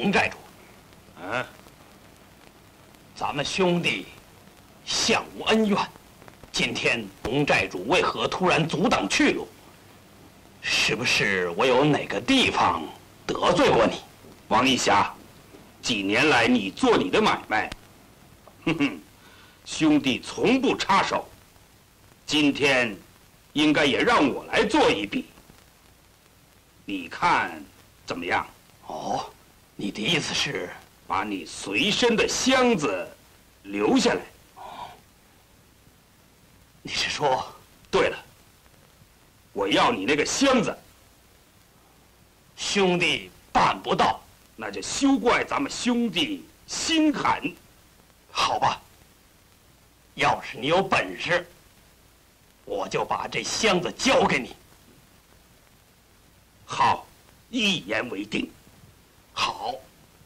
龙寨主。 嗯， 咱们兄弟相无恩怨，今天龙寨主为何突然阻挡去路？是不是我有哪个地方得罪过你？ 王一侠，几年来你做你的买卖，哼哼，兄弟从不插手。今天应该也让我来做一笔，你看怎么样？ 哦，你的意思是把你随身的箱子留下来？ 你是说？ 对了，我要你那个箱子。 兄弟办不到， 那就休怪咱们兄弟心狠。 好吧，要是你有本事，我就把这箱子交给你。 好，一言为定。 好。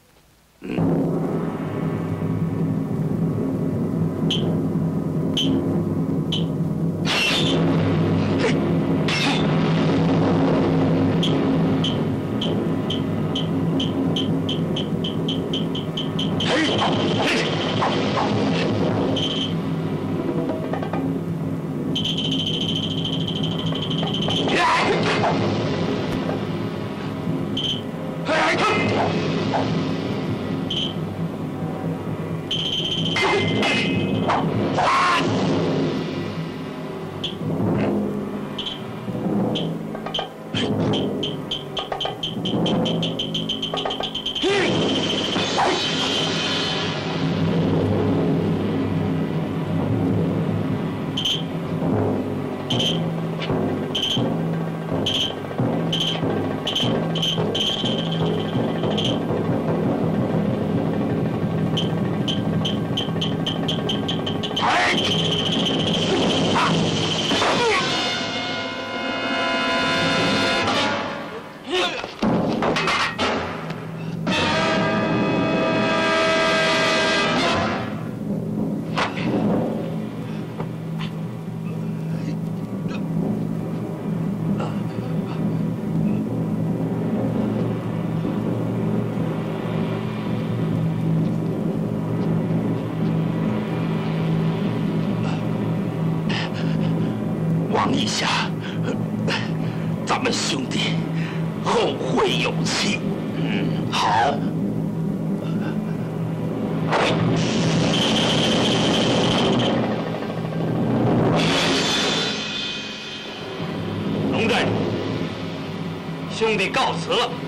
王一侠，咱们兄弟后会有期。好。龙寨主，兄弟告辞了。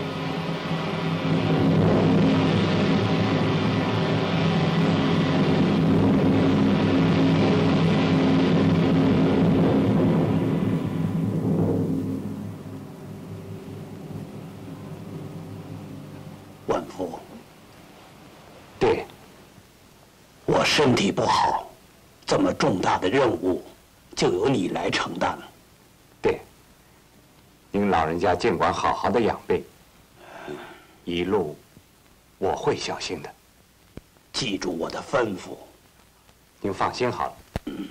万福， 对， 我身体不好，这么重大的任务就由你来承担了。 对，您老人家尽管好好的养病，一路我会小心的。 记住我的吩咐。 您放心好了。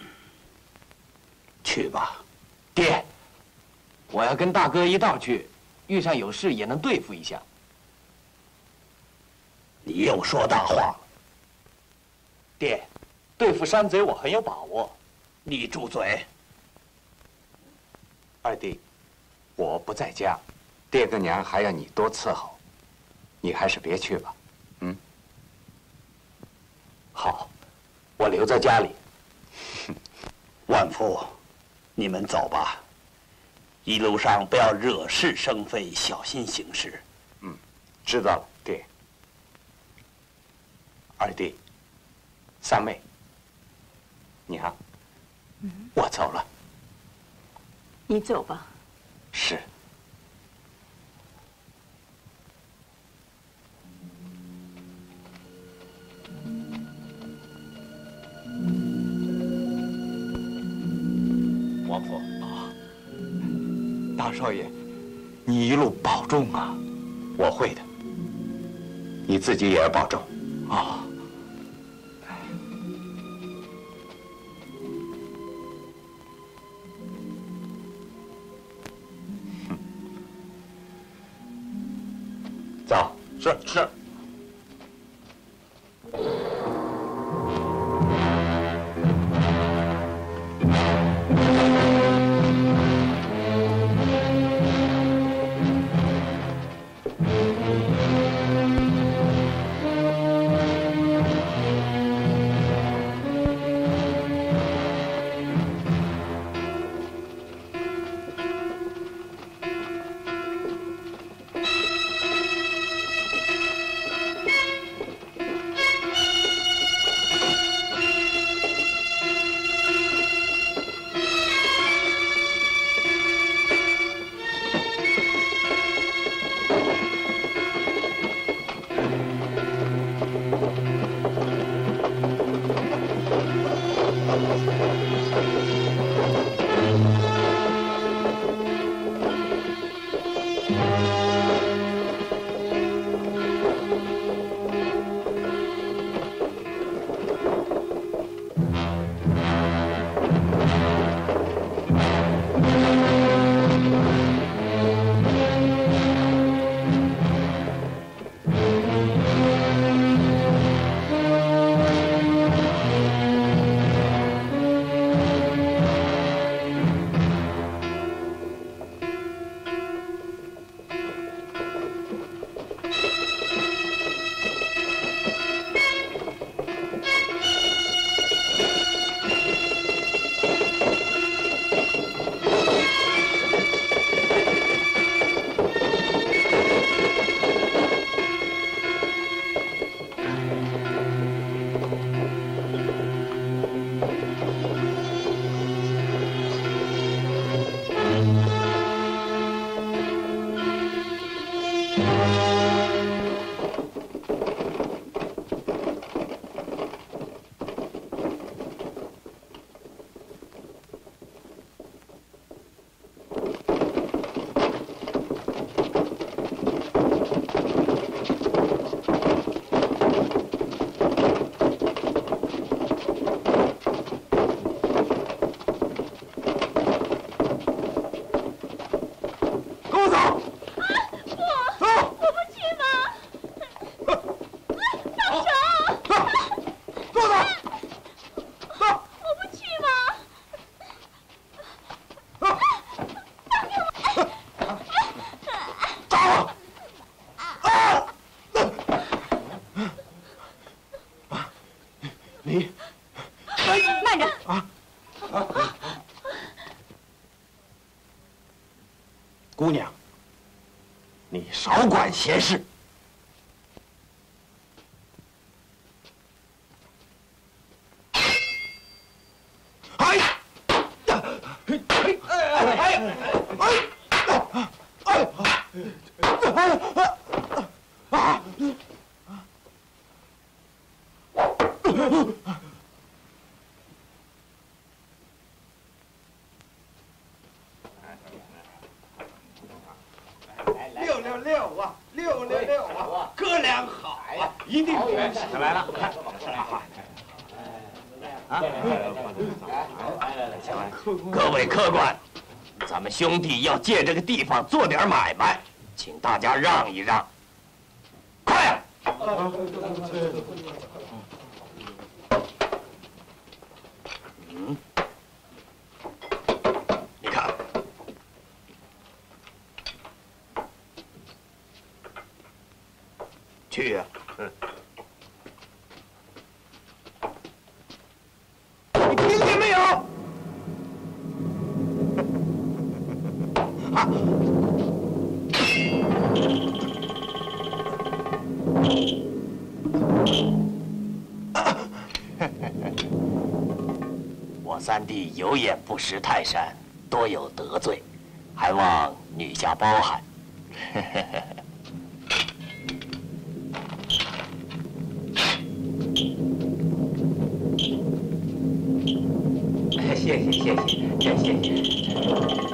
去吧。 爹，我要跟大哥一道去，遇上有事也能对付一下。 你又说大话。 爹，对付山贼我很有把握。 你住嘴！ 二弟，我不在家，爹跟娘还要你多伺候，你还是别去吧。 好，我留在家里。 万福，你们走吧，一路上不要惹是生非，小心行事。 知道了，爹。二弟，三妹，娘，我走了。 你走吧。 是。 王府啊，大少爷，你一路保重啊！ 我会的。你自己也要保重。 啊。 走， 是。 姑娘，你少管闲事。各位客官，咱们兄弟要借这个地方做点买卖，请大家让一让，快呀！你看，去呀！你听见没有？我三弟有眼不识泰山，多有得罪，还望女下包涵。谢谢谢谢谢谢。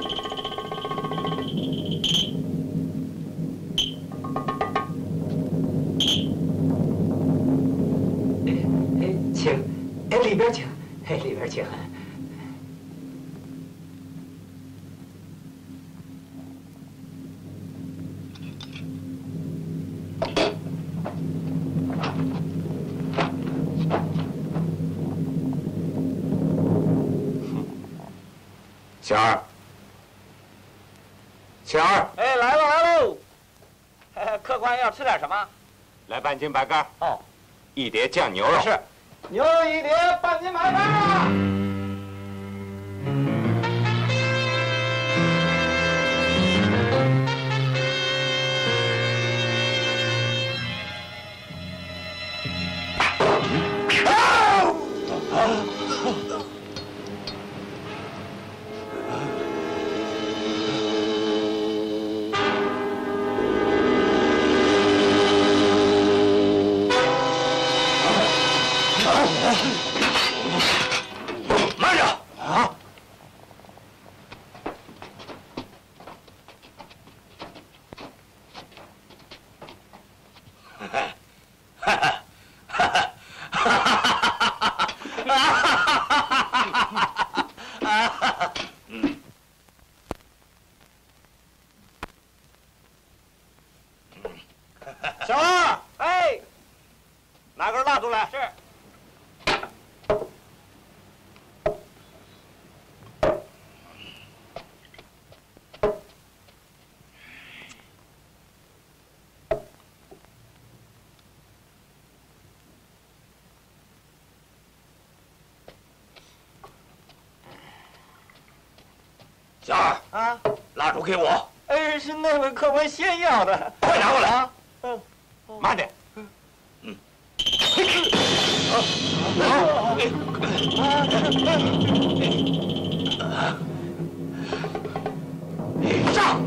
请，里边请，里边请。 青儿，青儿， 哎，来喽来喽！客官要吃点什么？ 来半斤白干。 哦， 一碟酱牛肉。 是，牛肉一碟，半斤白干。 慢着！啊！ 小二，哎，拿根蜡烛来。是。 小二啊， 蜡烛给我， 哎，是那位客官先要的， 快拿过来！ 啊， 慢点。上！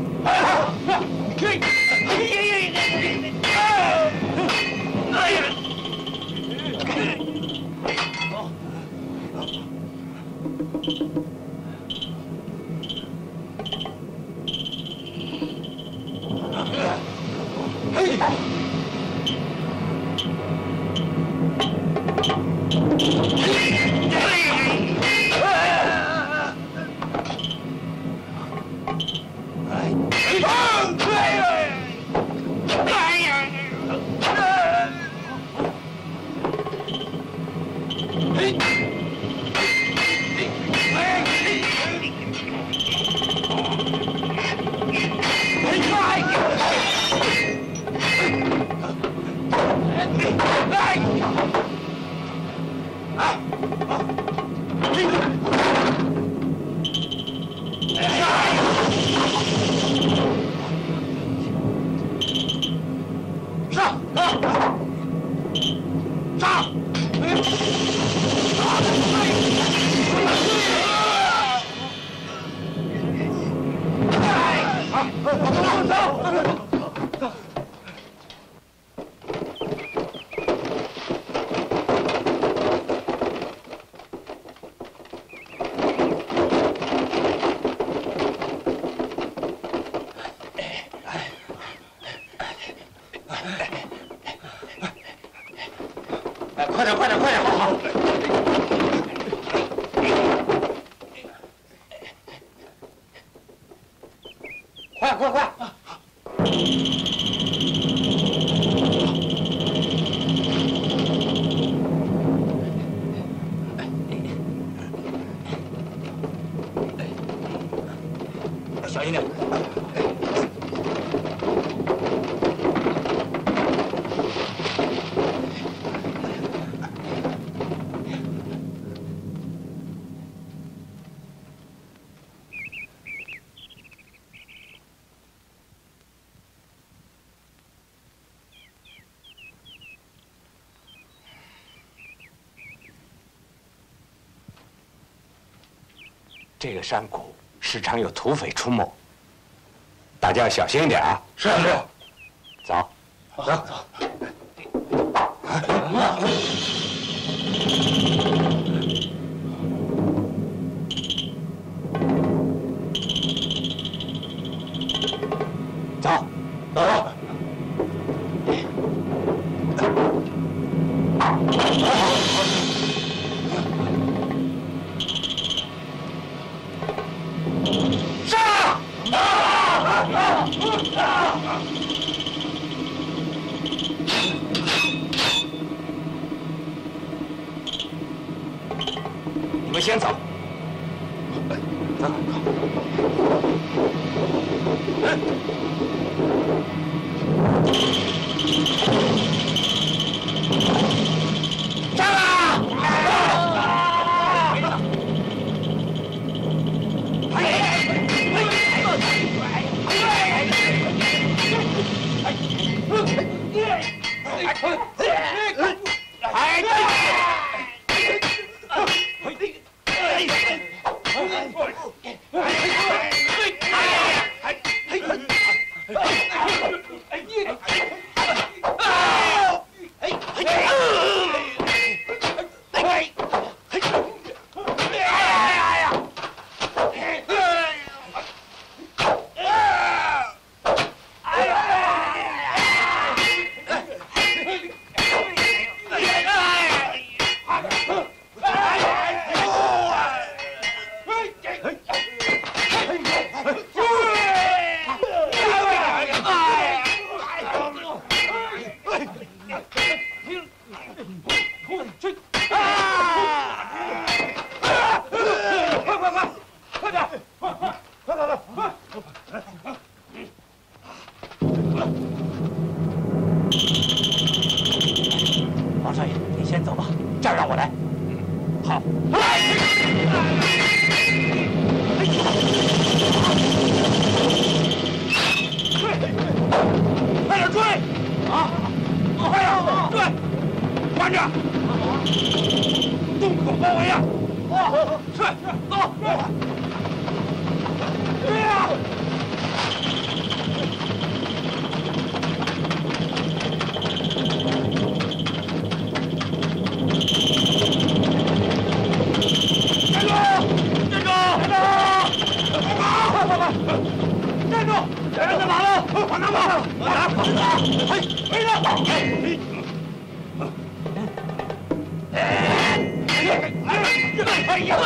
快点，快点，快点！好。快快快！小心点。 这个山谷时常有土匪出没，大家要小心一点啊！ 是是。 走， 走。 走， 走。 你们先走。 王少爷，你先走吧，这儿让我来。好。快点追！啊！快点追！慢着！洞口包围呀！是，走！追呀！站住！站在马路，往哪跑？往哪跑？哎，回来！哎呀！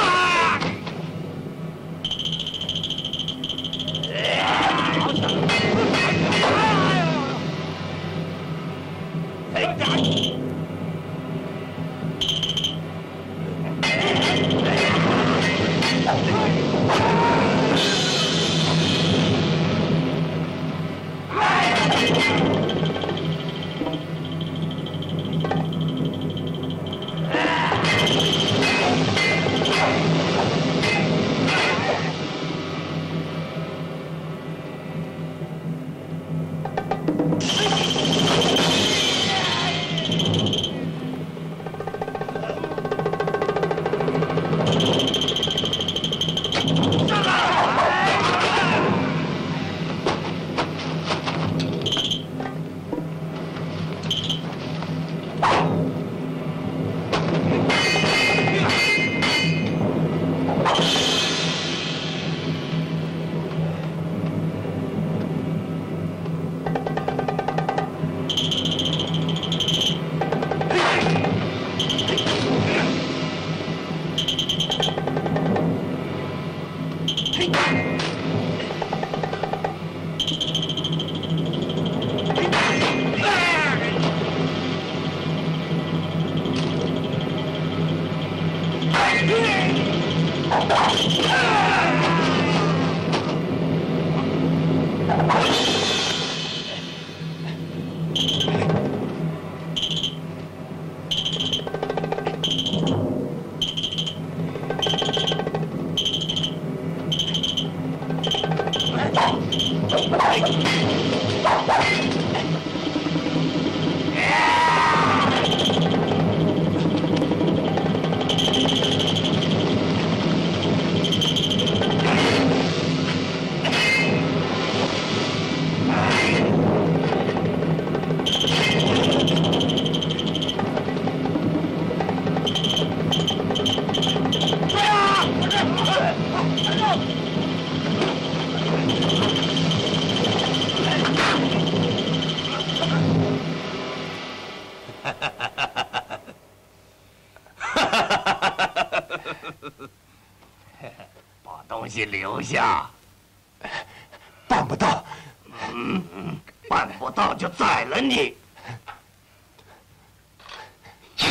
把东西留下， 办不到。 办不到就宰了你。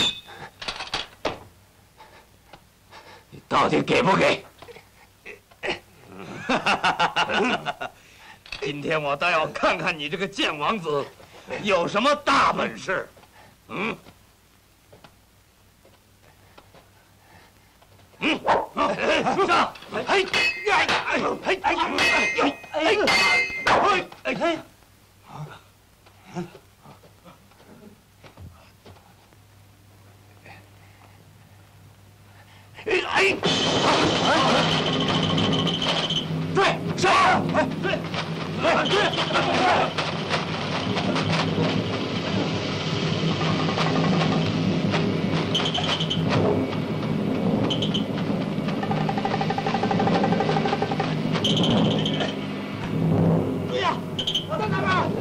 你到底给不给？ 今天我倒要看看你这个贱王子有什么大本事。上！对，上！对呀，在哪边？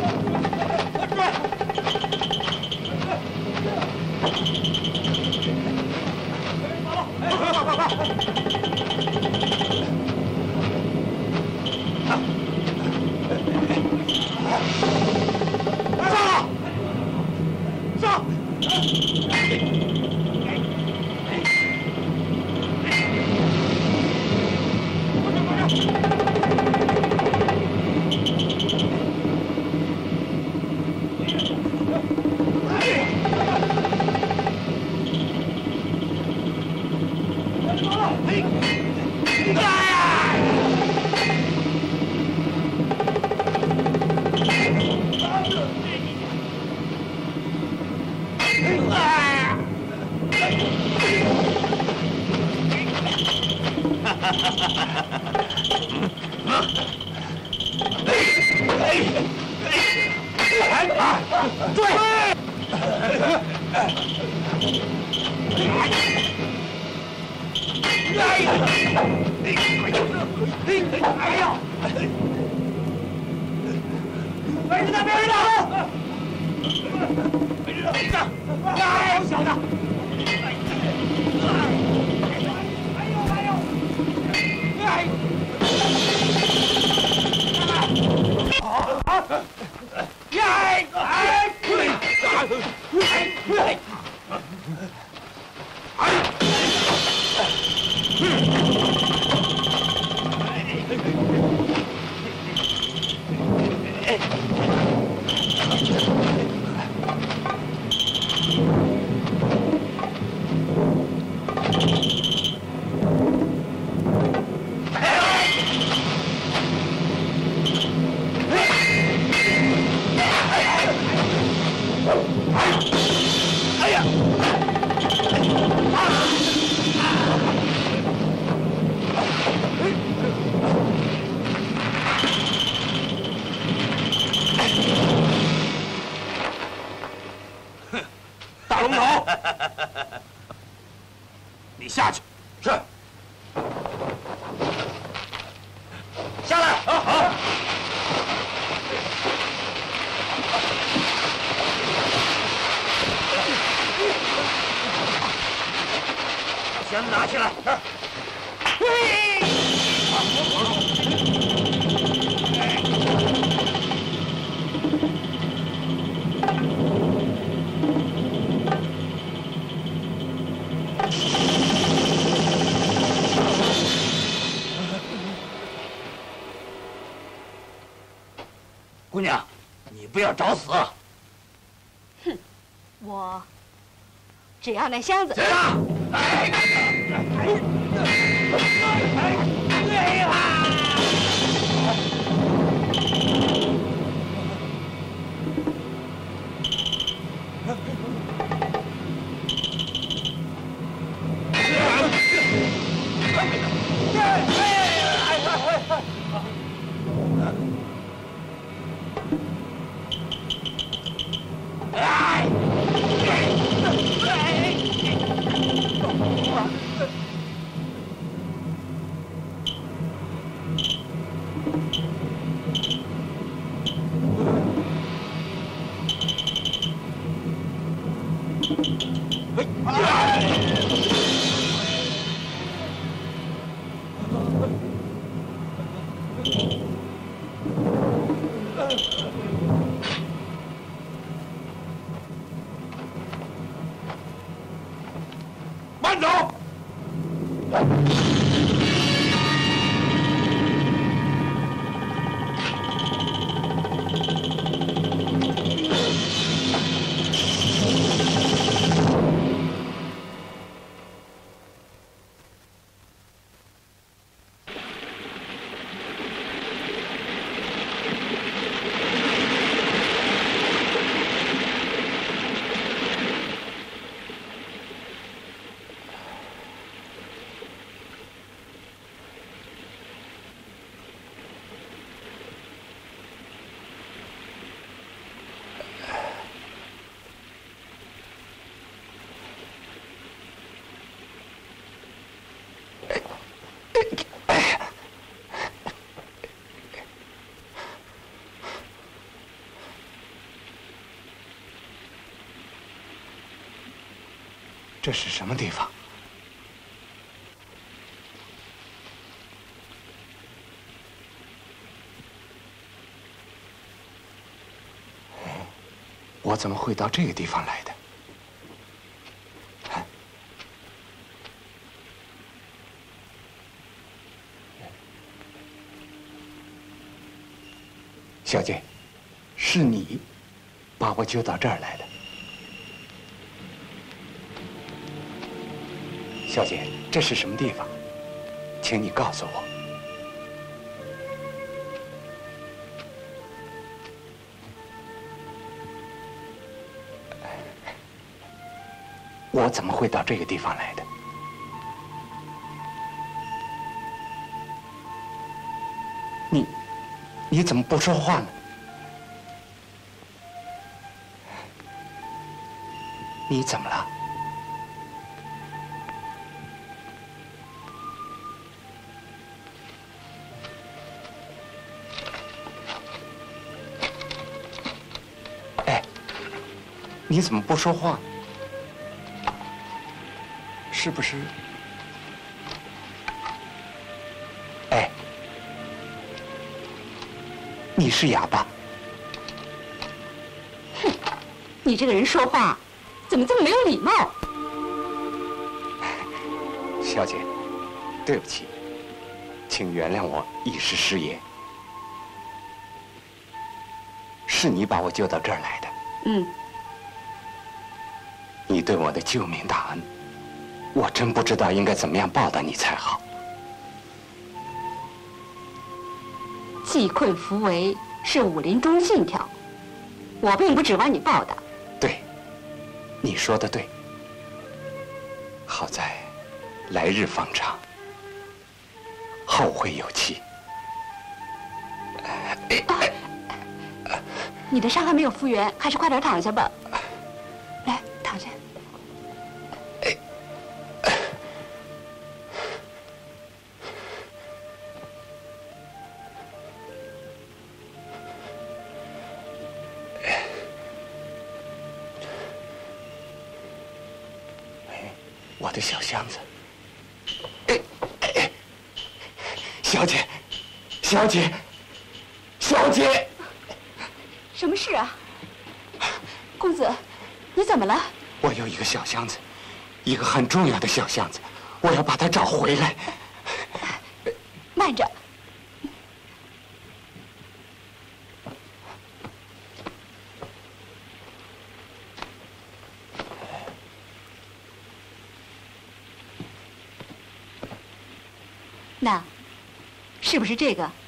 大龙头，你下去。是。 下来。好。先拿起来。姑娘，你不要找死！ 哼，我只要那箱子。 谁啊？慢走！ 这是什么地方？我怎么会到这个地方来的？小姐，是你把我救到这儿来的。小姐，这是什么地方？请你告诉我。我怎么会到这个地方来的？你怎么不说话呢？你怎么了？哎，你怎么不说话？是不是？哎，你是哑巴？ 哼，你这个人说话怎么这么没有礼貌？ 小姐，对不起，请原谅我一时失言。是你把我救到这儿来的。 嗯。 你对我的救命大恩，我真不知道应该怎么样报答你才好。 济困扶危是武林中信条，我并不指望你报答。 对，你说的对。好在来日方长，后会有期。 你的伤还没有复原，还是快点躺下吧。来，躺下。 我的小箱子。小姐，小姐，小姐！ 什么事啊，公子？你怎么了？ 我有一个小箱子，一个很重要的小箱子，我要把它找回来。 慢着。那，是不是这个？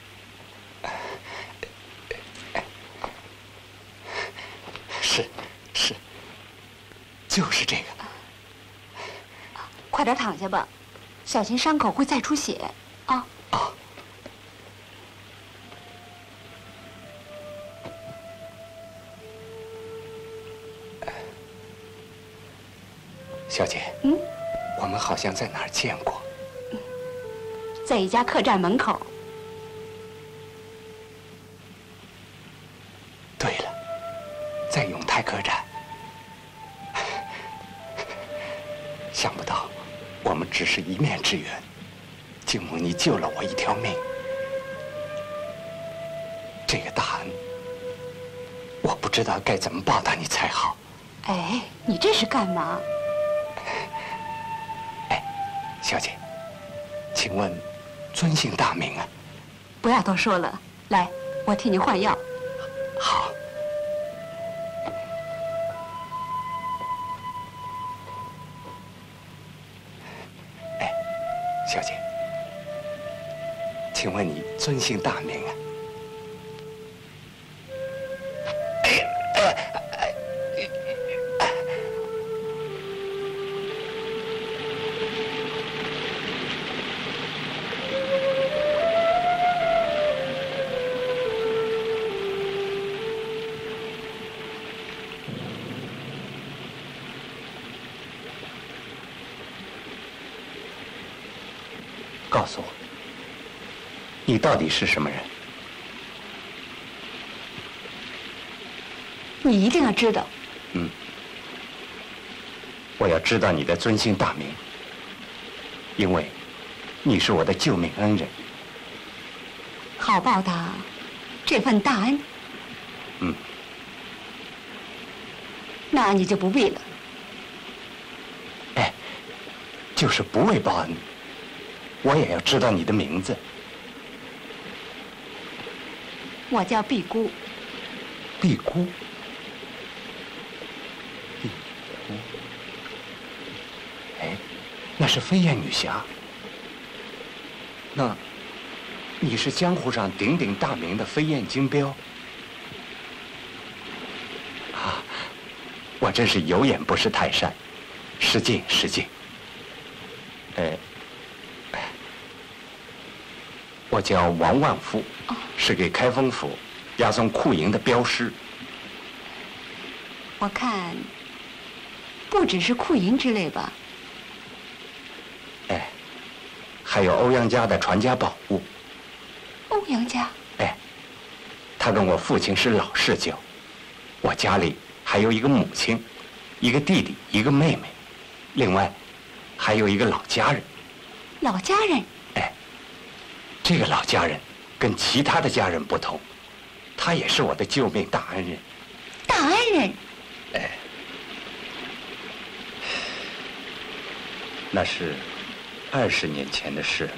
是，就是这个。 快点躺下吧，小心伤口会再出血啊！ 啊。小姐，我们好像在哪儿见过。 在一家客栈门口。 对了，在永泰客栈。想不到，我们只是一面之缘，静母你救了我一条命。这个大恩，我不知道该怎么报答你才好。 哎，你这是干嘛？ 哎，小姐，请问尊姓大名啊？ 不要多说了，来，我替你换药。 好。哎，小姐，请问你尊姓大名啊？告诉我，你到底是什么人？ 你一定要知道。 我要知道你的尊姓大名，因为你是我的救命恩人。 好报答这份大恩。 嗯， 那你就不必了。 哎，就是不为报恩，我也要知道你的名字。 我叫碧姑。 碧姑。碧姑。哎，那是飞燕女侠。那，你是江湖上鼎鼎大名的飞燕金标。啊，我真是有眼不识泰山，失敬失敬。我叫王万夫，是给开封府押送库营的镖师。 我看不只是库营之类吧？ 哎，还有欧阳家的传家宝物。 欧阳家？ 哎，他跟我父亲是老世交，我家里还有一个母亲，一个弟弟，一个妹妹，另外还有一个老家人。 老家人？ 哎，这个老家人跟其他的家人不同，他也是我的救命大恩人。 大恩人？ 哎，那是20年前的事。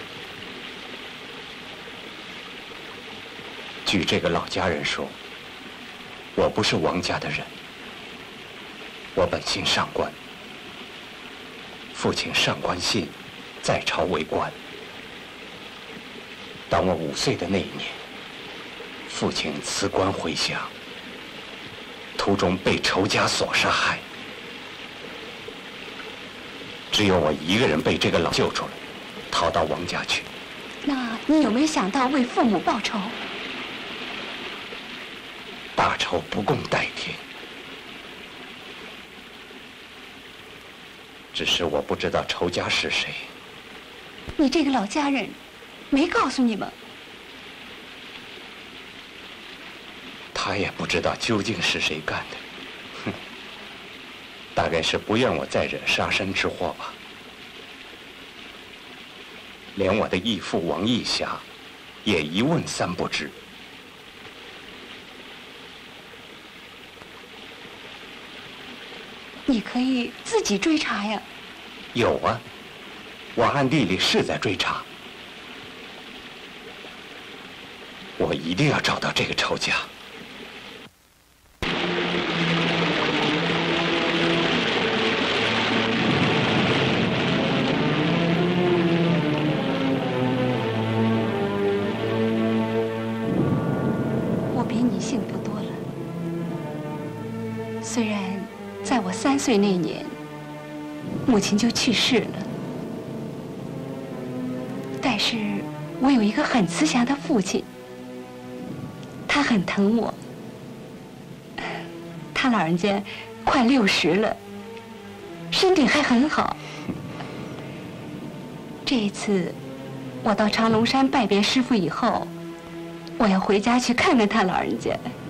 据这个老家人说，我不是王家的人。我本姓上官，父亲上官信在朝为官。当我5岁的那一年，父亲辞官回乡，途中被仇家所杀害，只有我一个人被这个老救出来，逃到王家去。 那你有没有想到为父母报仇？ 大仇不共戴天，只是我不知道仇家是谁。 你这个老家人没告诉你们？ 他也不知道究竟是谁干的，哼，大概是不愿我再惹杀身之祸吧。连我的义父王I-Hsia也一问三不知。 你可以自己追查呀。 有啊，我暗地里是在追查。我一定要找到这个仇家。 我比你幸福多了。虽然在我3岁那年，母亲就去世了，但是我有一个很慈祥的父亲，他很疼我。他老人家快60了，身体还很好。这一次我到长龙山拜别师父以后，我要回家去看看他老人家。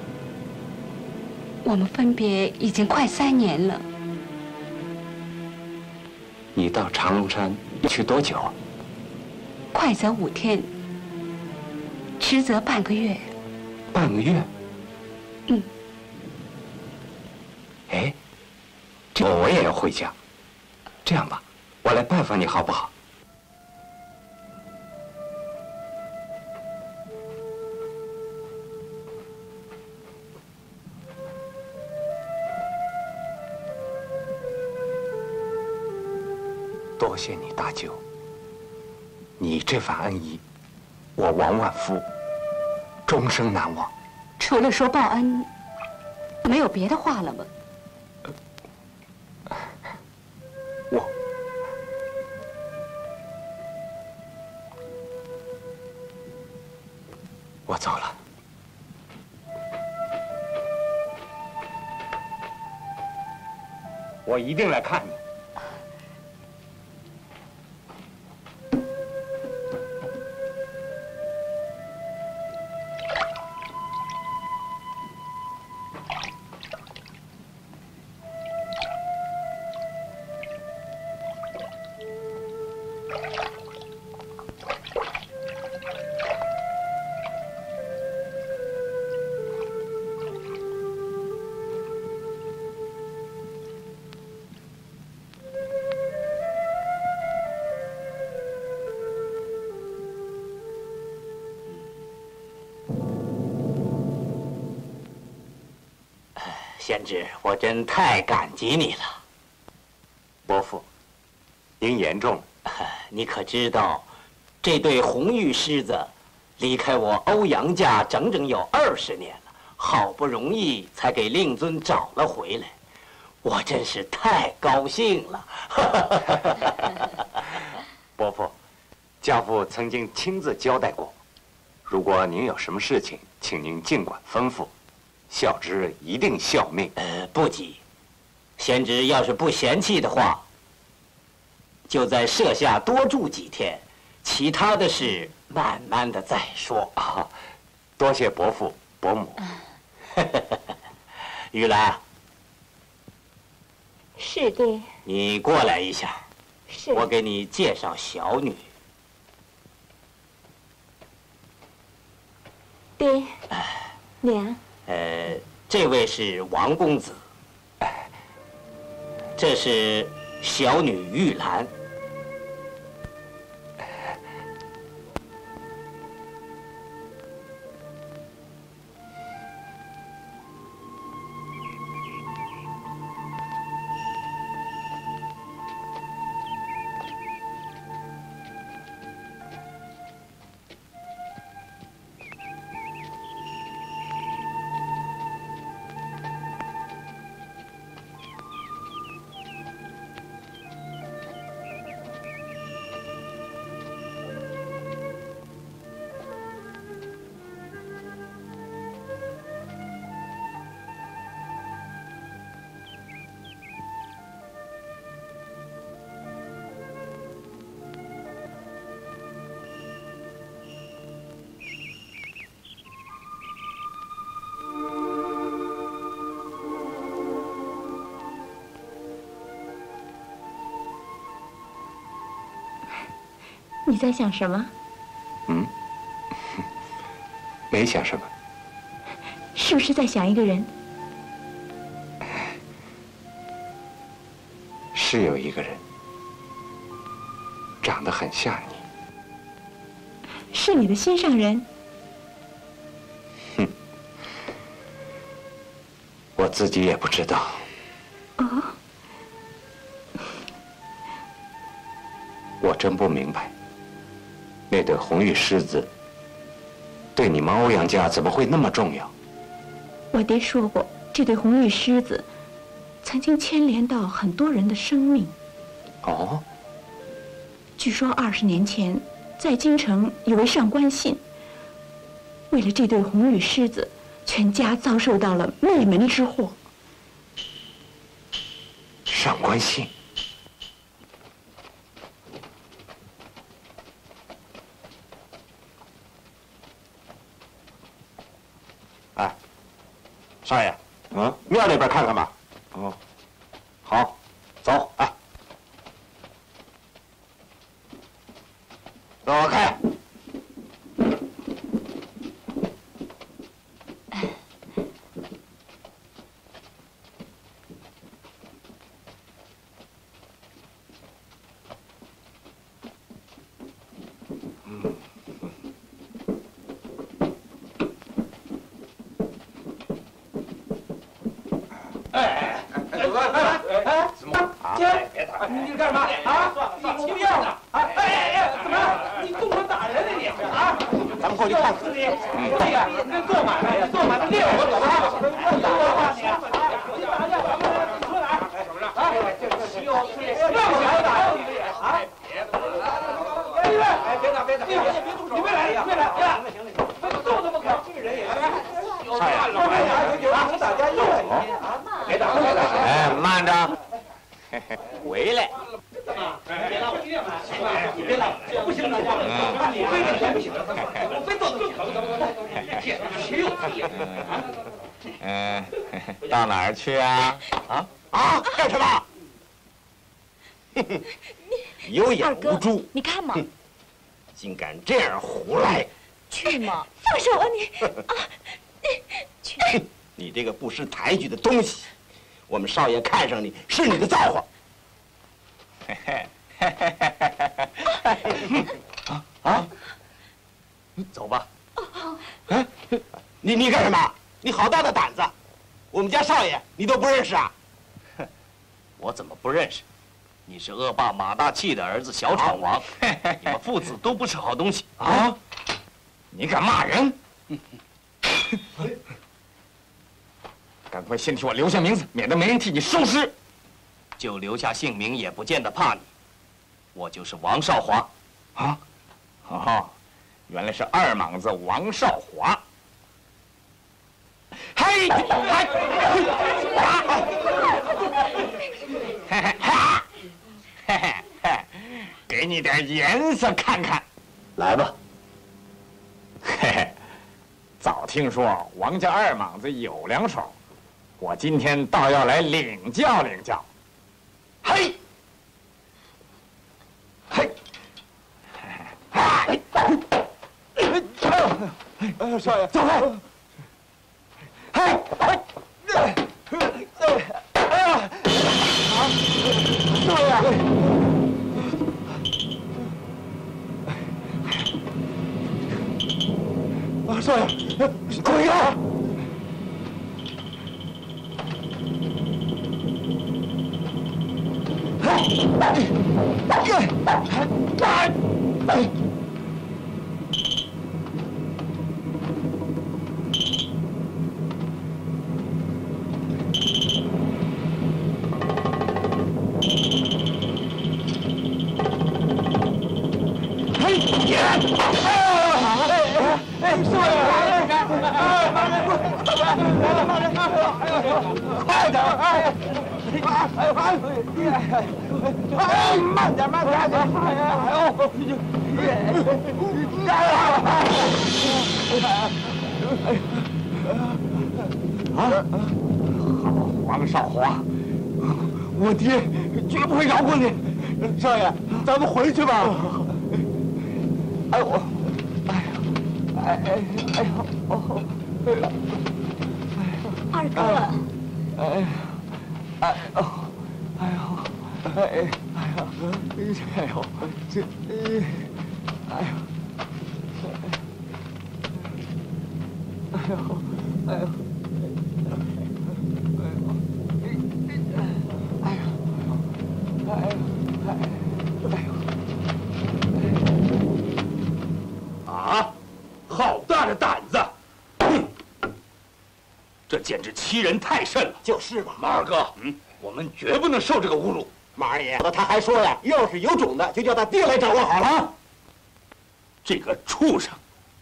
我们分别已经快3年了。 你到长龙山去多久啊？ 快则5天，迟则半个月。 半个月？ 嗯。 哎，这我也要回家。这样吧，我来拜访你好不好？多谢你大舅，你这番恩义，我王万夫终生难忘。 除了说报恩，没有别的话了吗？ 我走了。我一定来看你。 贤侄，我真太感激你了。 伯父，您言重了。 你可知道，这对红玉狮子离开我欧阳家整整有20年了，好不容易才给令尊找了回来，我真是太高兴了。 伯父，家父曾经亲自交代过，如果您有什么事情，请您尽管吩咐，孝侄一定效命。 不急，贤侄要是不嫌弃的话，就在舍下多住几天，其他的事慢慢的再说。 啊，多谢伯父伯母。 玉兰， 是爹。 你过来一下， 是。 我给你介绍小女。 爹，娘。 这位是王公子，这是小女玉兰。 你在想什么？ 没想什么。 是不是在想一个人？ 是有一个人，长得很像你。 是你的心上人？ 我自己也不知道。 哦。 我真不明白。那对红玉狮子对你们欧阳家怎么会那么重要？ 我爹说过，这对红玉狮子曾经牵连到很多人的生命。 哦。 据说20年前，在京城有位上官信，为了这对红玉狮子，全家遭受到了灭门之祸。 上官信。 哎，少爷，庙那边看看吧。 哦， 好，走，哎，让我开。 你干嘛啊？你不要了！哎，怎么样？你动手打人了你啊？ 咱们过去看看。 哎呀，你做买卖，做买卖练我走啊！我话你啊！你打架，咱们说哪儿？怎么着？啊，让我来打你的脸啊！别打！别动手！你别来！行了，就这么可，这个人也是。 少爷， 能打架又来一天啊！别打！ 哎，慢着。 回来！ 别拉我爹嘛！你别拉我，不行打架了，你非得行不行？我非揍你！谁有屁啊？ 到哪儿去啊？ 干什么？ 有眼无珠， 你看嘛， 竟敢这样胡来！ 去嘛！放手啊你！啊，去！ 你这个不识抬举的东西！我们少爷看上你是你的造化。走吧。你干什么？你好大的胆子！ 我们家少爷你都不认识啊？ 我怎么不认识？你是恶霸马大器的儿子小闯王，你们父子都不是好东西啊！你敢骂人？赶快先替我留下名字，免得没人替你收尸。 就留下姓名也不见得怕你。我就是王少华。 啊？哦，原来是二莽子王少华。嘿，给你点颜色看看。 来吧。 嘿嘿，早听说王家二莽子有两手，我今天倒要来领教领教。嘿，嘿， 少爷， 走开！嘿， 哎呀，少爷。少爷，怎么样？快点！慢点！ 王少华，我爹绝不会饶过你。 少爷，咱们回去吧。 二哥。 啊！好大的胆子！哼，这简直欺人太甚了。 就是吧， 马二哥，我们绝不能受这个侮辱。 马二爷，他还说呀，要是有种的，就叫他爹来找我好了。 这个畜生！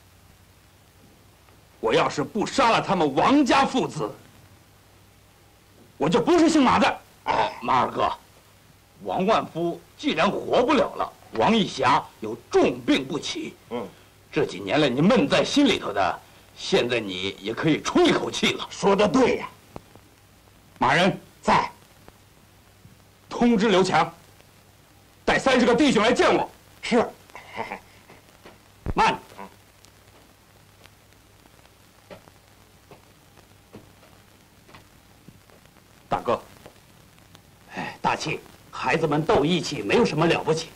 我要是不杀了他们王家父子，我就不是姓马的。 哎，马二哥，王万夫既然活不了了，王I-Hsia有重病不起。这几年来你闷在心里头的，现在你也可以出一口气了。 说得对呀。 马人在。 通知刘强，带30个弟兄来见我。 是。 慢。 大哥， 哎，大气，孩子们斗义气没有什么了不起。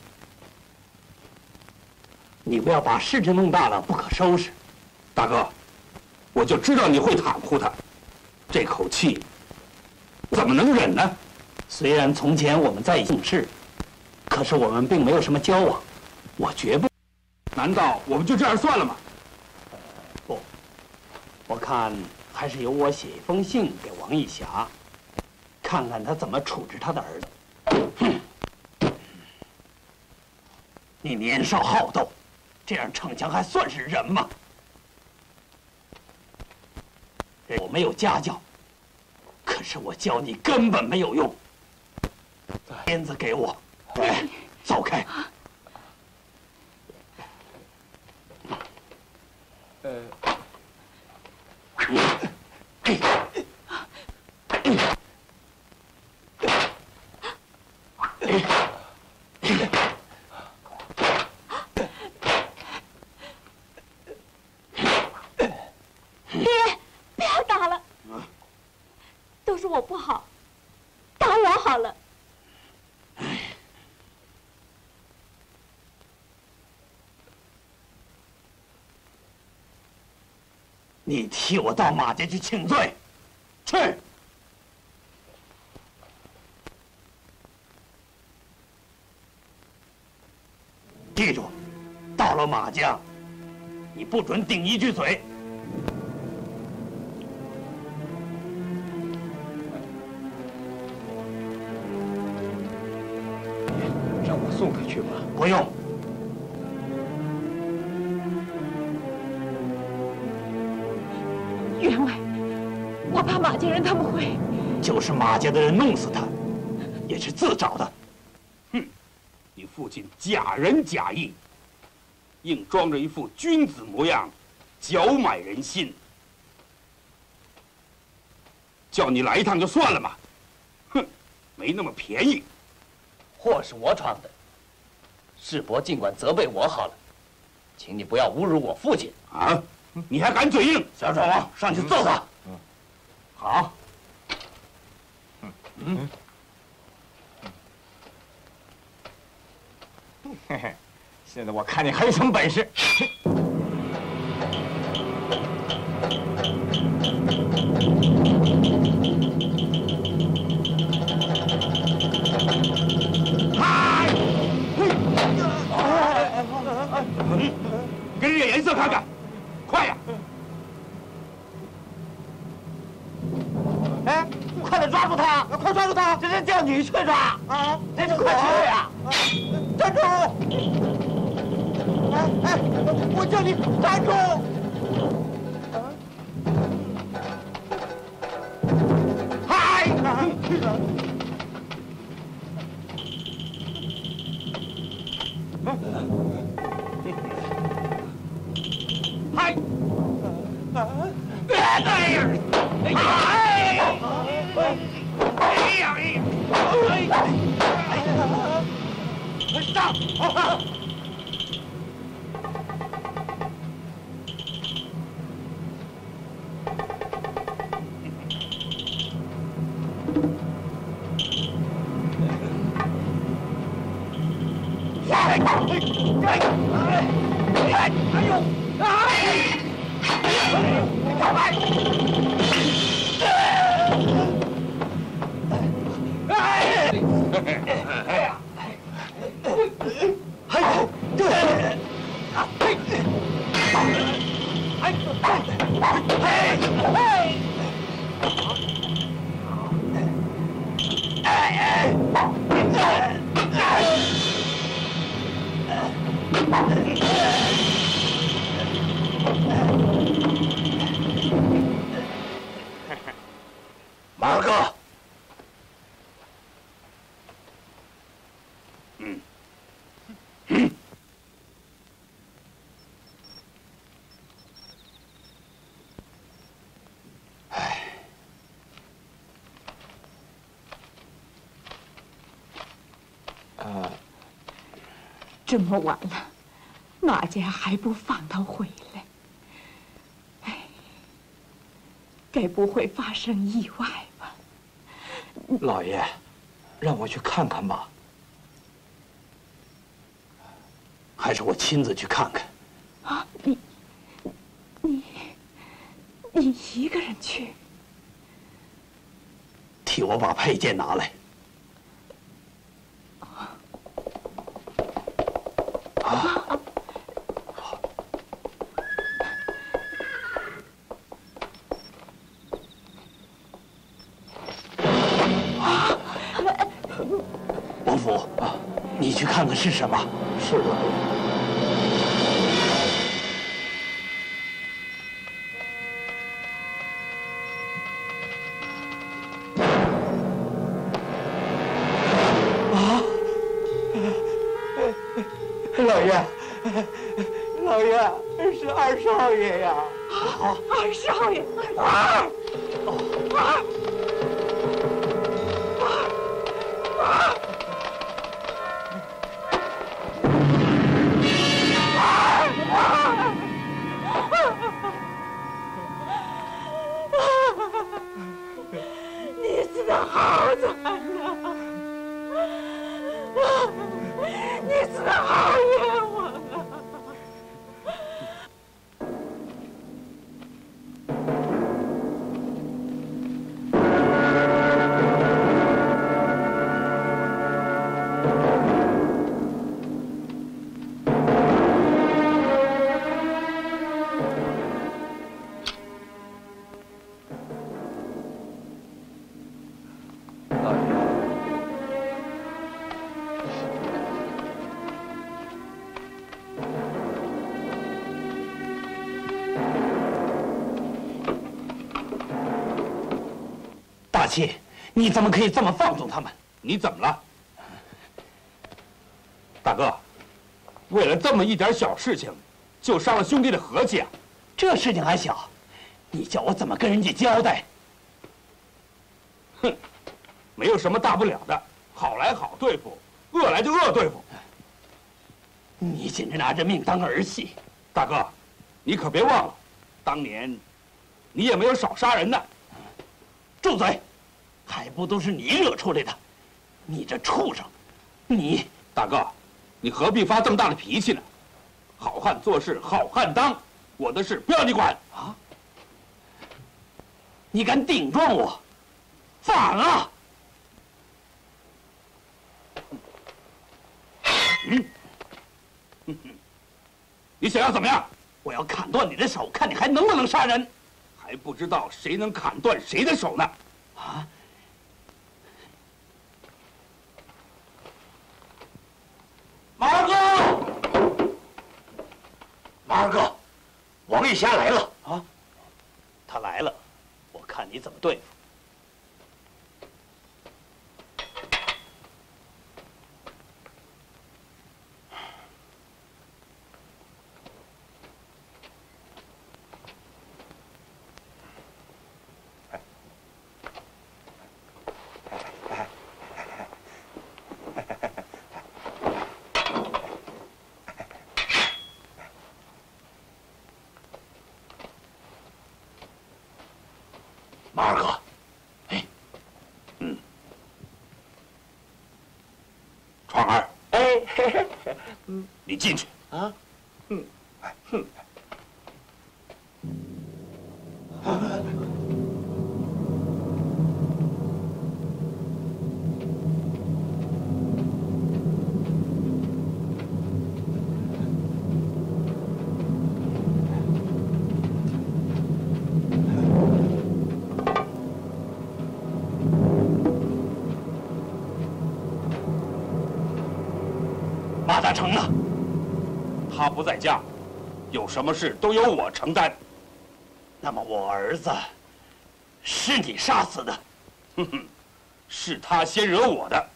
你不要把事情弄大了不可收拾。 大哥，我就知道你会袒护他，这口气怎么能忍呢？ 虽然从前我们在一起共事，可是我们并没有什么交往，我绝不。 难道我们就这样算了吗？ 不，我看还是由我写一封信给王I-Hsia，看看他怎么处置他的儿子。你年少好斗，这样逞强还算是人吗？我没有家教，可是我教你根本没有用。鞭子给我，走开。 爹，不要打了，都是我不好，打我好了。 你替我到马家去请罪，去。 了马将，你不准顶一句嘴。 让我送他去吧。 不用。 员外，我怕马家人他们会…… 就是马家的人弄死他，也是自找的。 哼，你父亲假仁假义，硬装着一副君子模样，搅买人心。叫你来一趟就算了嘛，哼，没那么便宜。 祸是我闯的，世伯尽管责备我好了，请你不要侮辱我父亲啊！你还敢嘴硬？ 小闯王，上去揍他！ 好。 嘿嘿，现在我看你还有什么本事？ 给人点颜色看看，快呀！ 哎，快点抓住他！快抓住他！ 这是叫你去抓啊！ 这就快去呀！ 站住！哎，我叫你站住！ 嗨！嗨！上！ 马哥， 这么晚了，马家还不放他回来，哎，该不会发生意外吧？ 老爷，让我去看看吧，还是我亲自去看看？ 啊，你一个人去？ 替我把佩剑拿来。王府啊，你去看看是什么？ 是老爷。 老爷，是二少爷呀！ 好，二少爷，你死的好惨呐！你死的好冤枉啊！ 大气，你怎么可以这么放纵他们？ 你怎么了，大哥？为了这么一点小事情，就伤了兄弟的和气啊！ 这事情还小，你叫我怎么跟人家交代？ 哼，没有什么大不了的，好来好对付，恶来就恶对付。 你简直拿着命当儿戏！ 大哥，你可别忘了，当年你也没有少杀人呢。 住嘴！还不都是你惹出来的？你这畜生！你大哥，你何必发这么大的脾气呢？好汉做事好汉当，我的事不要你管啊！ 你敢顶撞我，反了！ 你想要怎么样？ 我要砍断你的手，看你还能不能杀人！ 还不知道谁能砍断谁的手呢！ 啊！ 马二哥，马二哥，王I-Hsia来了啊！他来了，我看你怎么对付。 马二哥， 闯儿， 哎， 你进去啊， 马大成呢？ 他不在家，有什么事都由我承担。 那么我儿子是你杀死的？ 哼哼，是他先惹我的。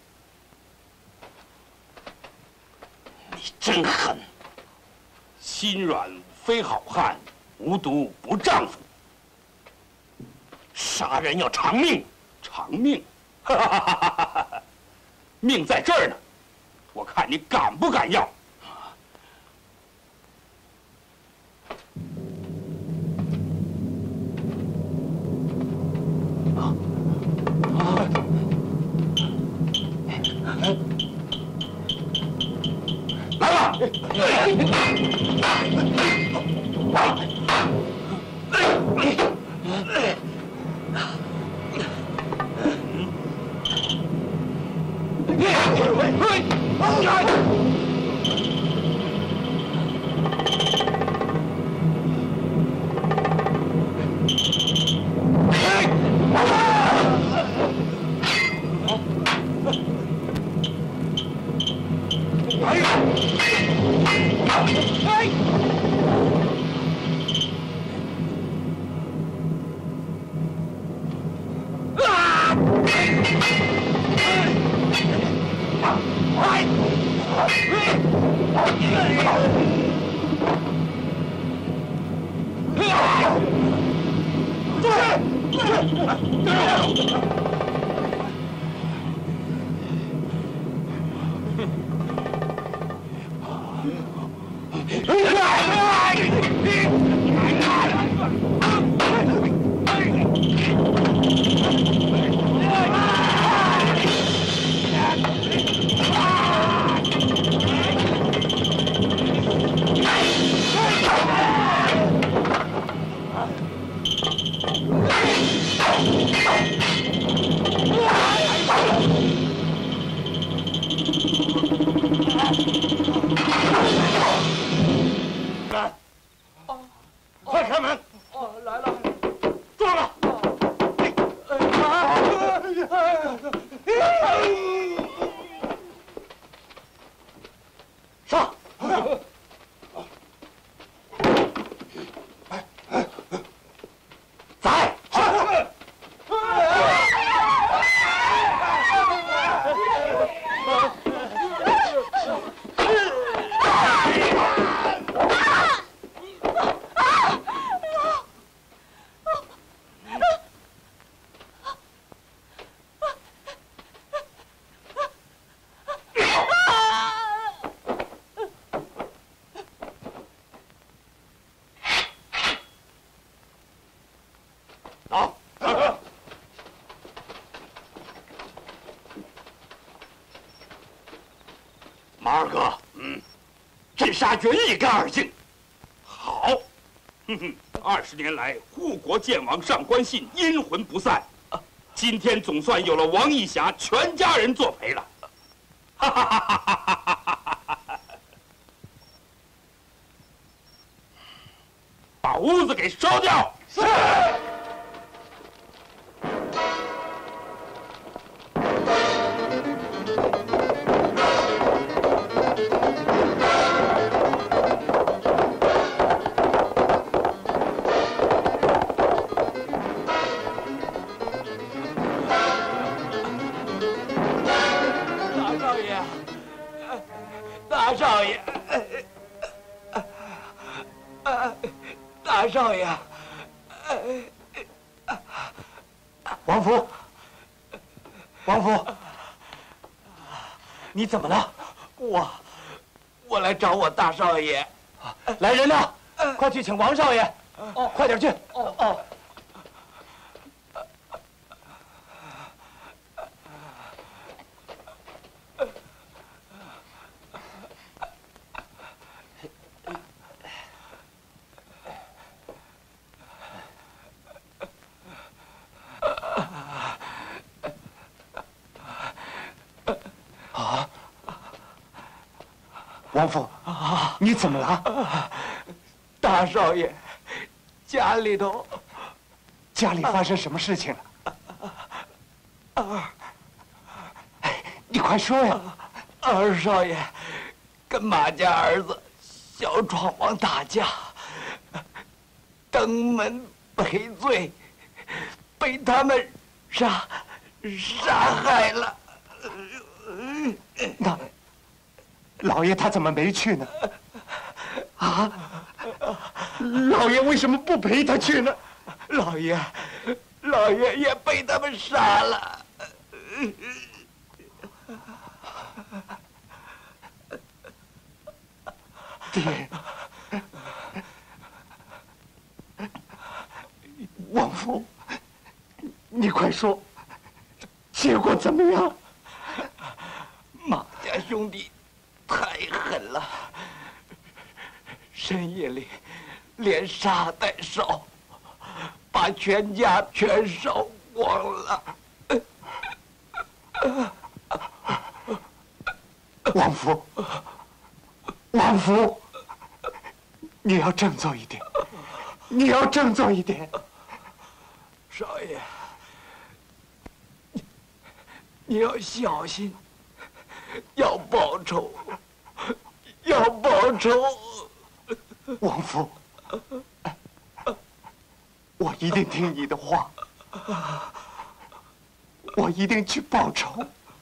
你真狠！ 心软非好汉，无毒不丈夫。 杀人要偿命， 偿命，哈哈哈哈哈！命在这儿呢，我看你敢不敢要？来吧！ 马二哥， 这杀决一干二净。 好，20年来护国剑王上官信阴魂不散，今天总算有了王I-Hsia全家人作陪了。哈哈哈哈哈哈！把屋子给烧掉。是。 大少爷，大少爷， 王福，王福，你怎么了？ 我来找我大少爷。 来人呐，快去请王少爷！快点去！王福，你怎么了？ 大少爷，家里发生什么事情了？你快说呀！ 二少爷跟马家儿子小闯王打架，登门赔罪，被他们杀害了。 那老爷他怎么没去呢？老爷为什么不陪他去呢？ 老爷也被他们杀了。 爹，王福，你快说，结果怎么样？ 马家兄弟太狠了，深夜里连杀带烧，把全家全烧光了。 王福，王福，你要振作一点，你要振作一点。 少爷，你要小心，要报仇，要报仇。 王福，我一定听你的话，我一定去报仇。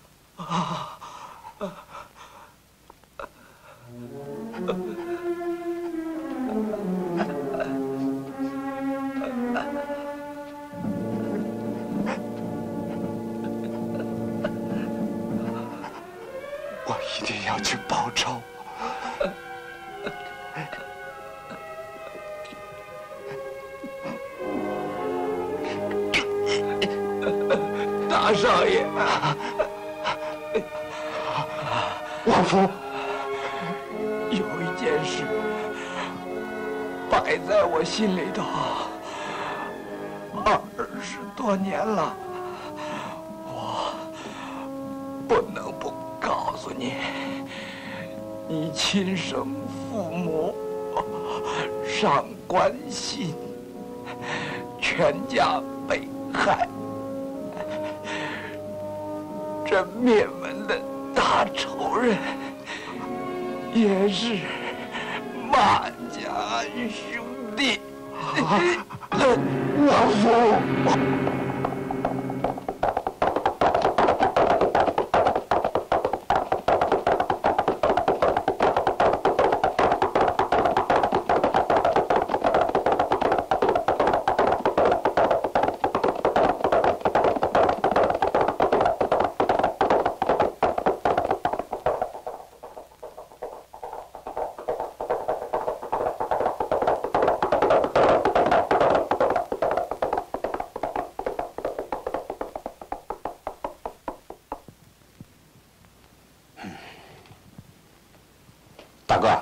我一定要去报仇。 大少爷， 王福， 有一件事摆在我心里头20多年了，我不能不告诉你。你亲生父母上官信全家被害，这灭门的大仇人也是马家兄弟。 王福。 大哥，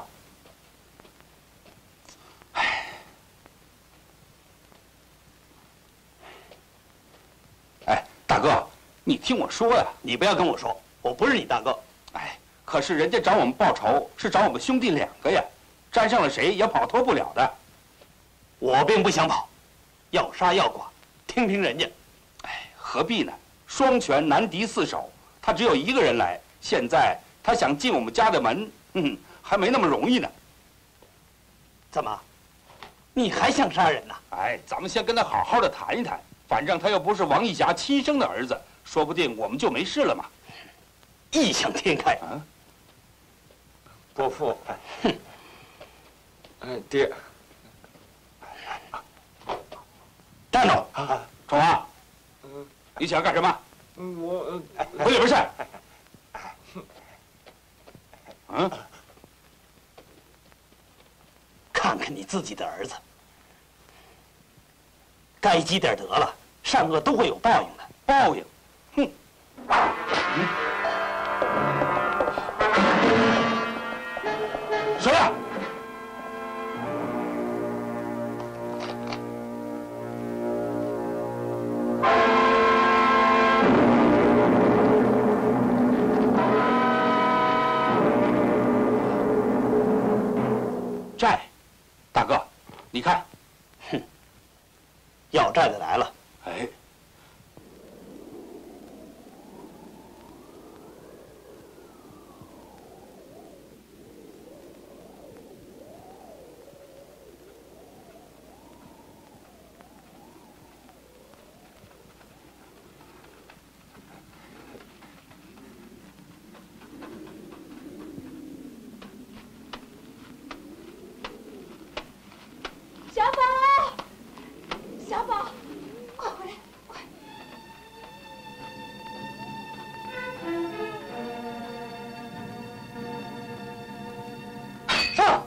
哎，大哥，你听我说呀， 你不要跟我说，我不是你大哥。 哎，可是人家找我们报仇，是找我们兄弟2个呀，沾上了谁也跑脱不了的。 我并不想跑，要杀要剐，听凭人家。 哎，何必呢？双拳难敌4手，他只有1个人来，现在他想进我们家的门，还没那么容易呢。 怎么，你还想杀人呢？ 哎，咱们先跟他好好的谈一谈，反正他又不是王义侠亲生的儿子，说不定我们就没事了嘛。 异想天开啊！ 伯父，爹， 站住！闯王，你想干什么？ 我回里边去。 看看你自己的儿子，该积点德了，善恶都会有报应的。 报应？哼！谁呀？债，大哥，你看， 要债的来了。 哎， 小宝，小宝，快回来，快！ 上！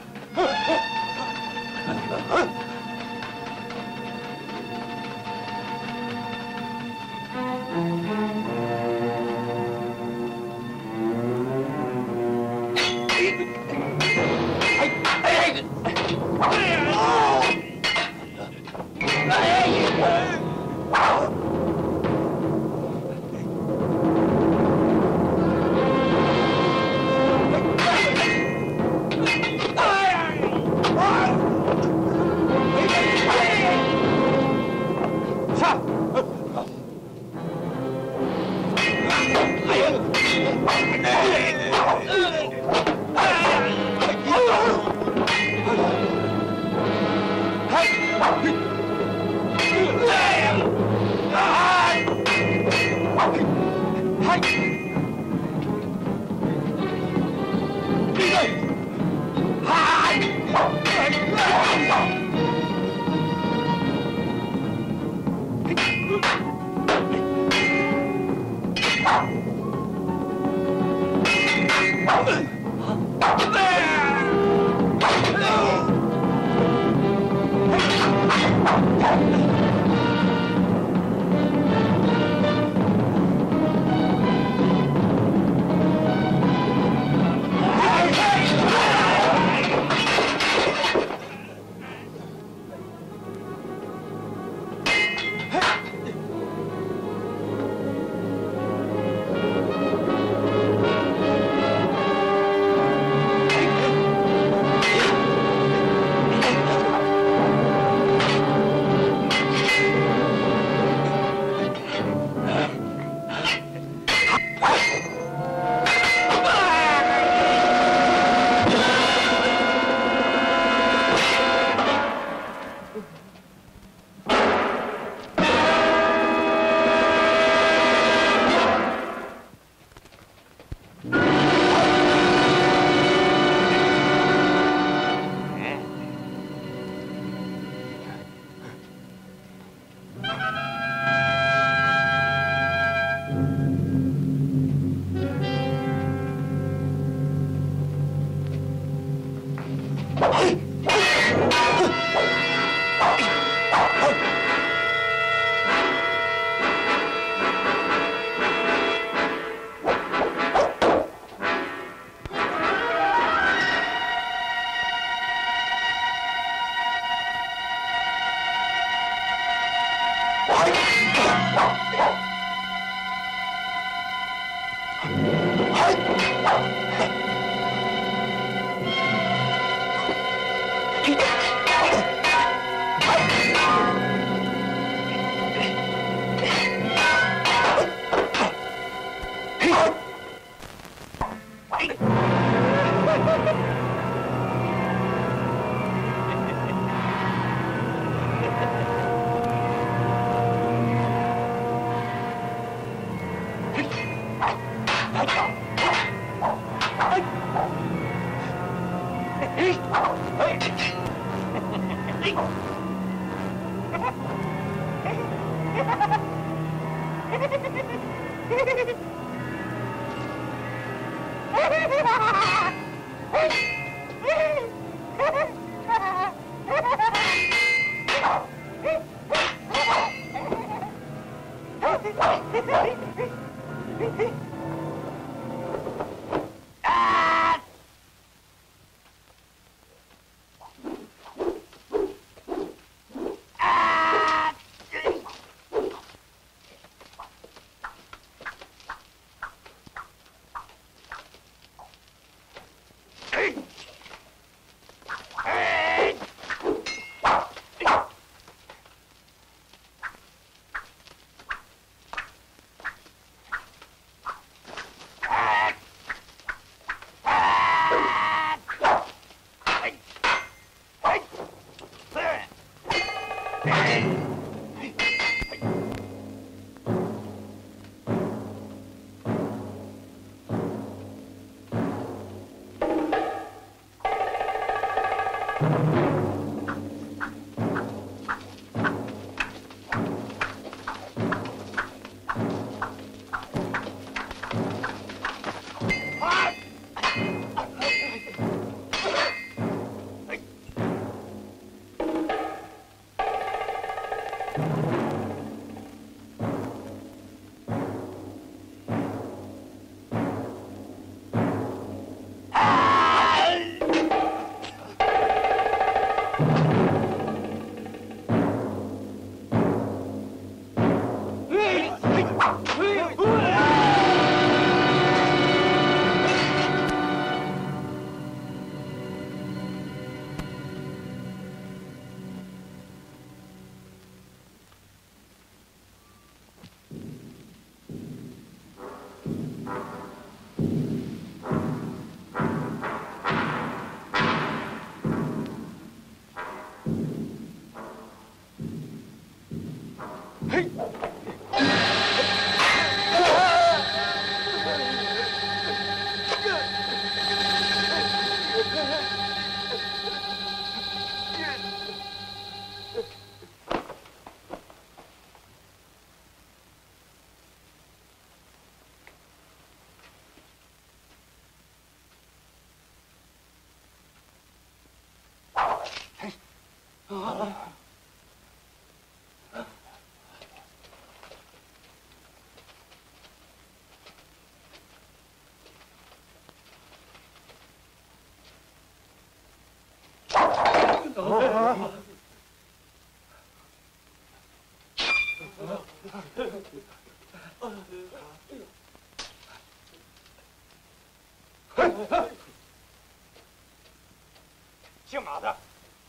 姓马的。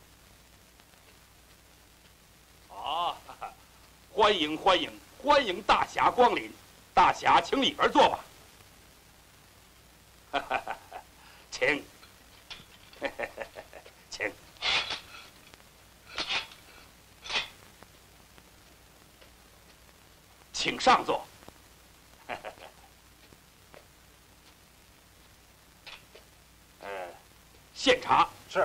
啊，欢迎欢迎欢迎大侠光临，大侠请里边坐吧。请，请。请上座。献茶。是。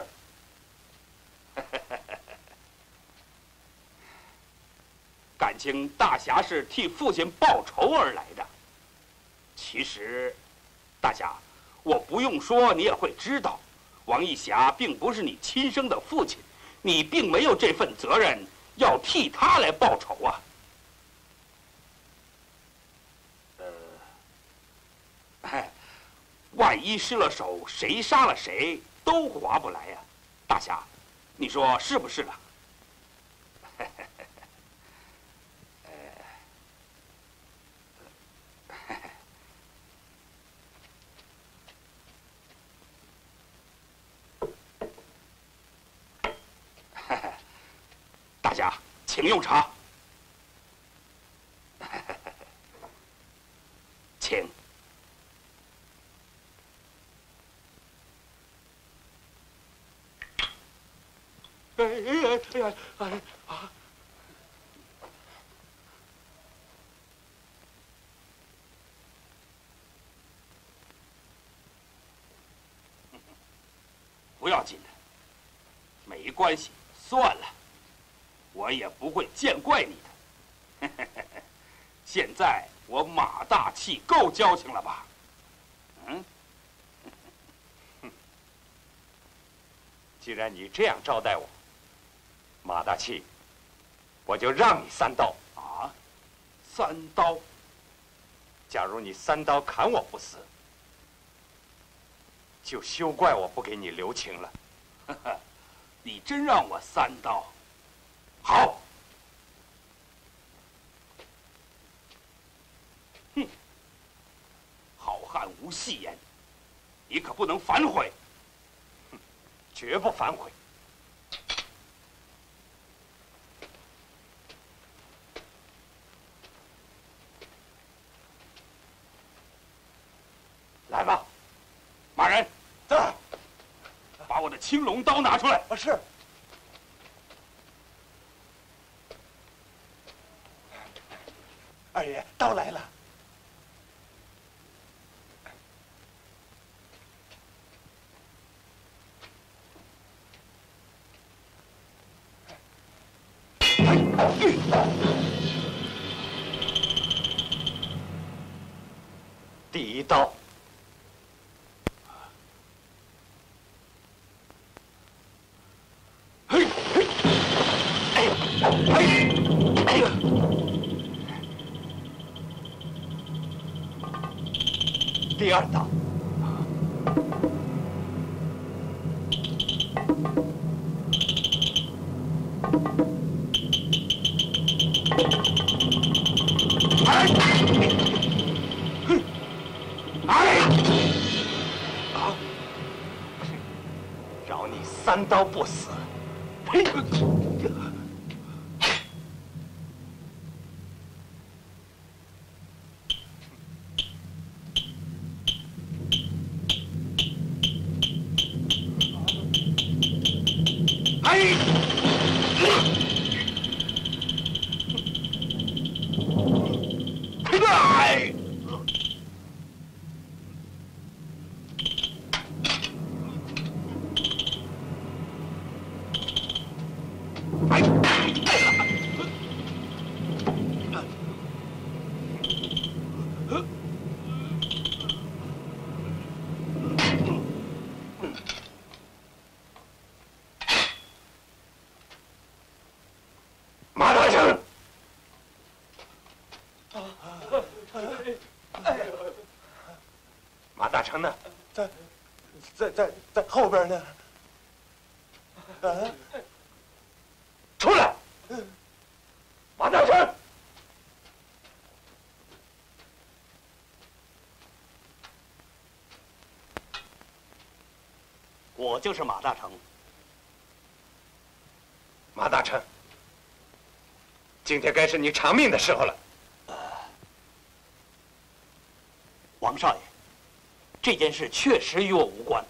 感情大侠是替父亲报仇而来的。其实，大侠，我不用说，你也会知道，王I-Hsia并不是你亲生的父亲，你并没有这份责任要替他来报仇啊。万一失了手，谁杀了谁都划不来呀，大侠，你说是不是啊？大侠，请用茶。请。不要紧的， 没关系，算了，我也不会见怪你的。现在我马大器够交情了吧？嗯。 既然你这样招待我，马大器，我就让你3刀。 啊，3刀？ 假如你3刀砍我不死，就休怪我不给你留情了。 呵呵，你真让我3刀？好。哼，好汉无戏言，你可不能反悔。 绝不反悔。 来吧，马人， 在， 把我的青龙刀拿出来。 是。二爷，刀来了。 第1刀。第2刀。饶你3刀不死。嘿！马大成呢？ 在后边呢。 出来！马大成， 我就是马大成。 马大成，今天该是你偿命的时候了。 王少爷，这件事确实与我无关，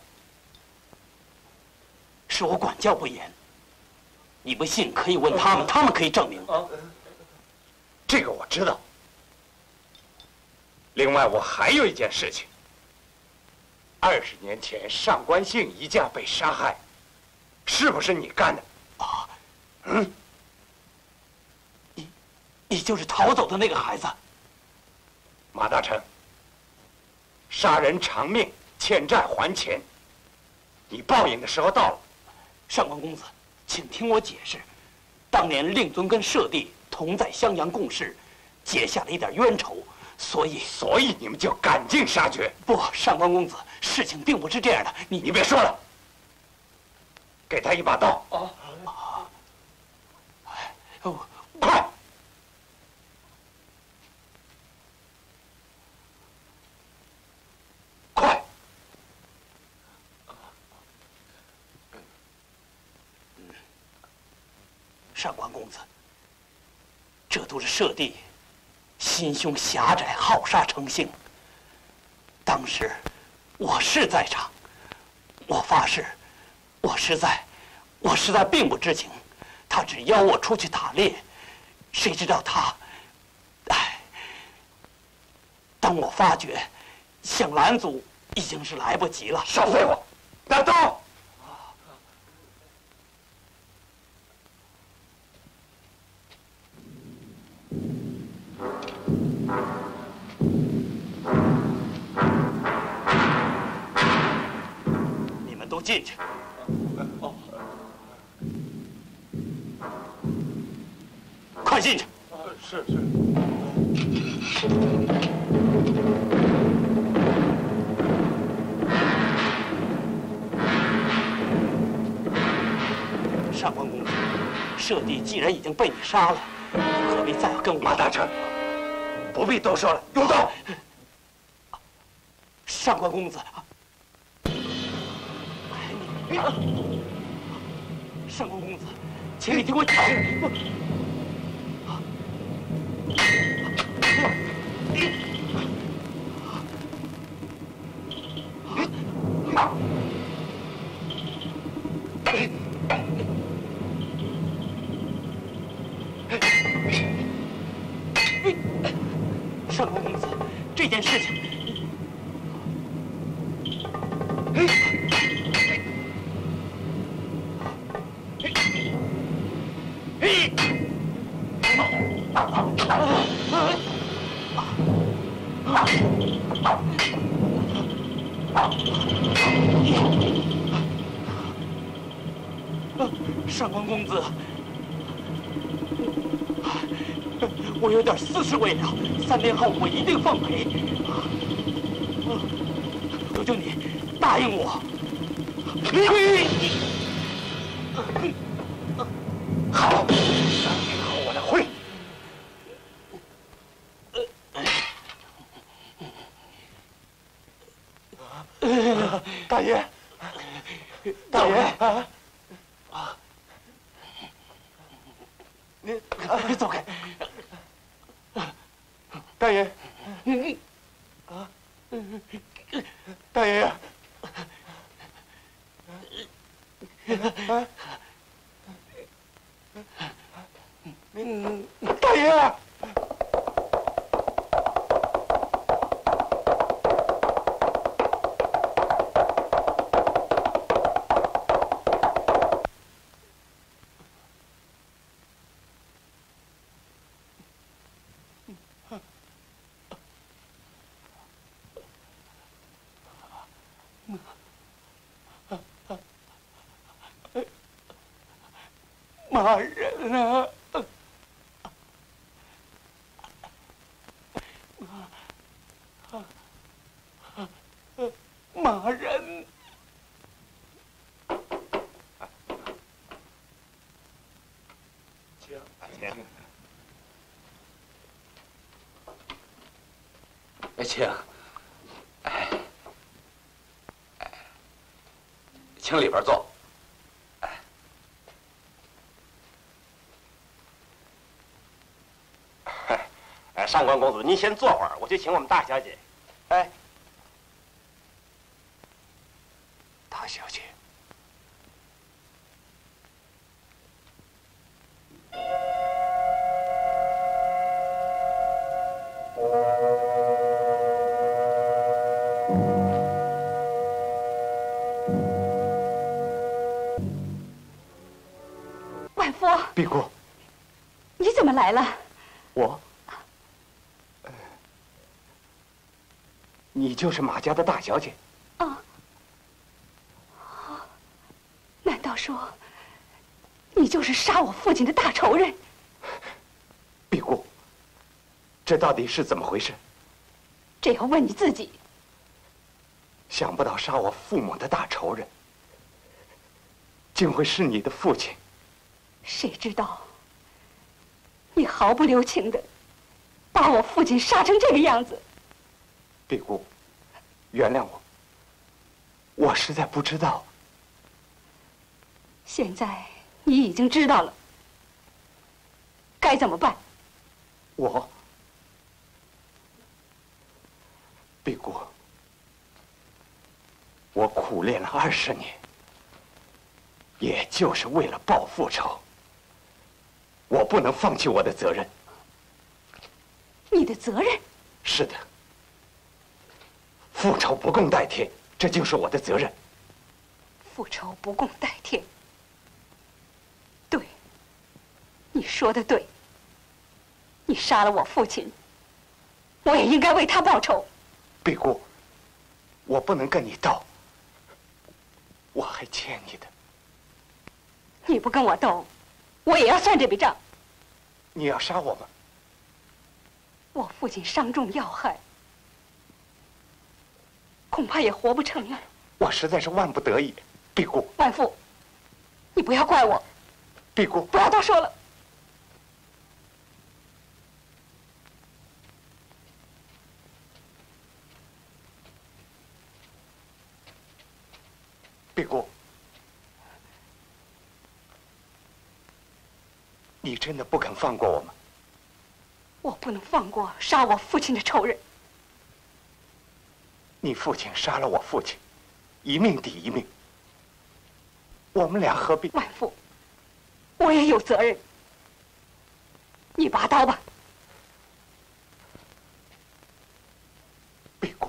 是我管教不严。你不信可以问他们，他们可以证明。 这个我知道。另外，我还有一件事情。20年前，上官姓一家被杀害，是不是你干的？ 啊，你就是逃走的那个孩子。 马大成，杀人偿命，欠债还钱，你报应的时候到了。 上官公子，请听我解释。当年令尊跟舍弟同在襄阳共事，结下了一点冤仇，所以你们就赶尽杀绝。 不，上官公子，事情并不是这样的。 你别说了，给他一把刀。快！快！ 上官公子，这都是舍弟心胸狭窄，好杀成性。当时我是在场，我发誓，我实在并不知情。他只邀我出去打猎，谁知道他，当我发觉想拦阻已经是来不及了。 少废话，拿刀！ 都进去。快进去！ 是。 上官公子，舍弟既然已经被你杀了，何必再要跟我？ 马大臣，不必多说了，用刀！ 上官公子，上官公子，请你听我解释。上官公子，这件事情，上官公子，我有点私事未了，3天后我一定奉陪。求求你答应我。 好，3天后我来会。大爷，大爷啊！您走开，大爷，啊，大爷呀，啊，大爷呀！骂人啊！骂人！请。 请，请里边坐。 上官公子，您先坐会儿，我去请我们大小姐。哎， 大小姐， 万夫， 碧姑， 你怎么来了？ 我。你就是马家的大小姐？ 啊！难道说你就是杀我父亲的大仇人？ 碧姑，这到底是怎么回事？ 这要问你自己。 想不到杀我父母的大仇人，竟会是你的父亲。 谁知道你毫不留情的把我父亲杀成这个样子。 碧姑，原谅我，我实在不知道。 现在你已经知道了，该怎么办？ 碧姑，我苦练了20年，也就是为了报复仇。我不能放弃我的责任。 你的责任？ 是的。复仇不共戴天，这就是我的责任。 复仇不共戴天。对，你说的对。你杀了我父亲，我也应该为他报仇。 碧姑，我不能跟你斗。 我还欠你的。 你不跟我斗，我也要算这笔账。 你要杀我吗？ 我父亲伤重要害，恐怕也活不成了。 我实在是万不得已，碧姑。 万父，你不要怪我。 碧姑， 不要多说了。 碧姑，你真的不肯放过我吗？ 我不能放过杀我父亲的仇人。 你父亲杀了我父亲，一命抵一命，我们俩何必？ 万父，我也有责任。你拔刀吧。 碧姑。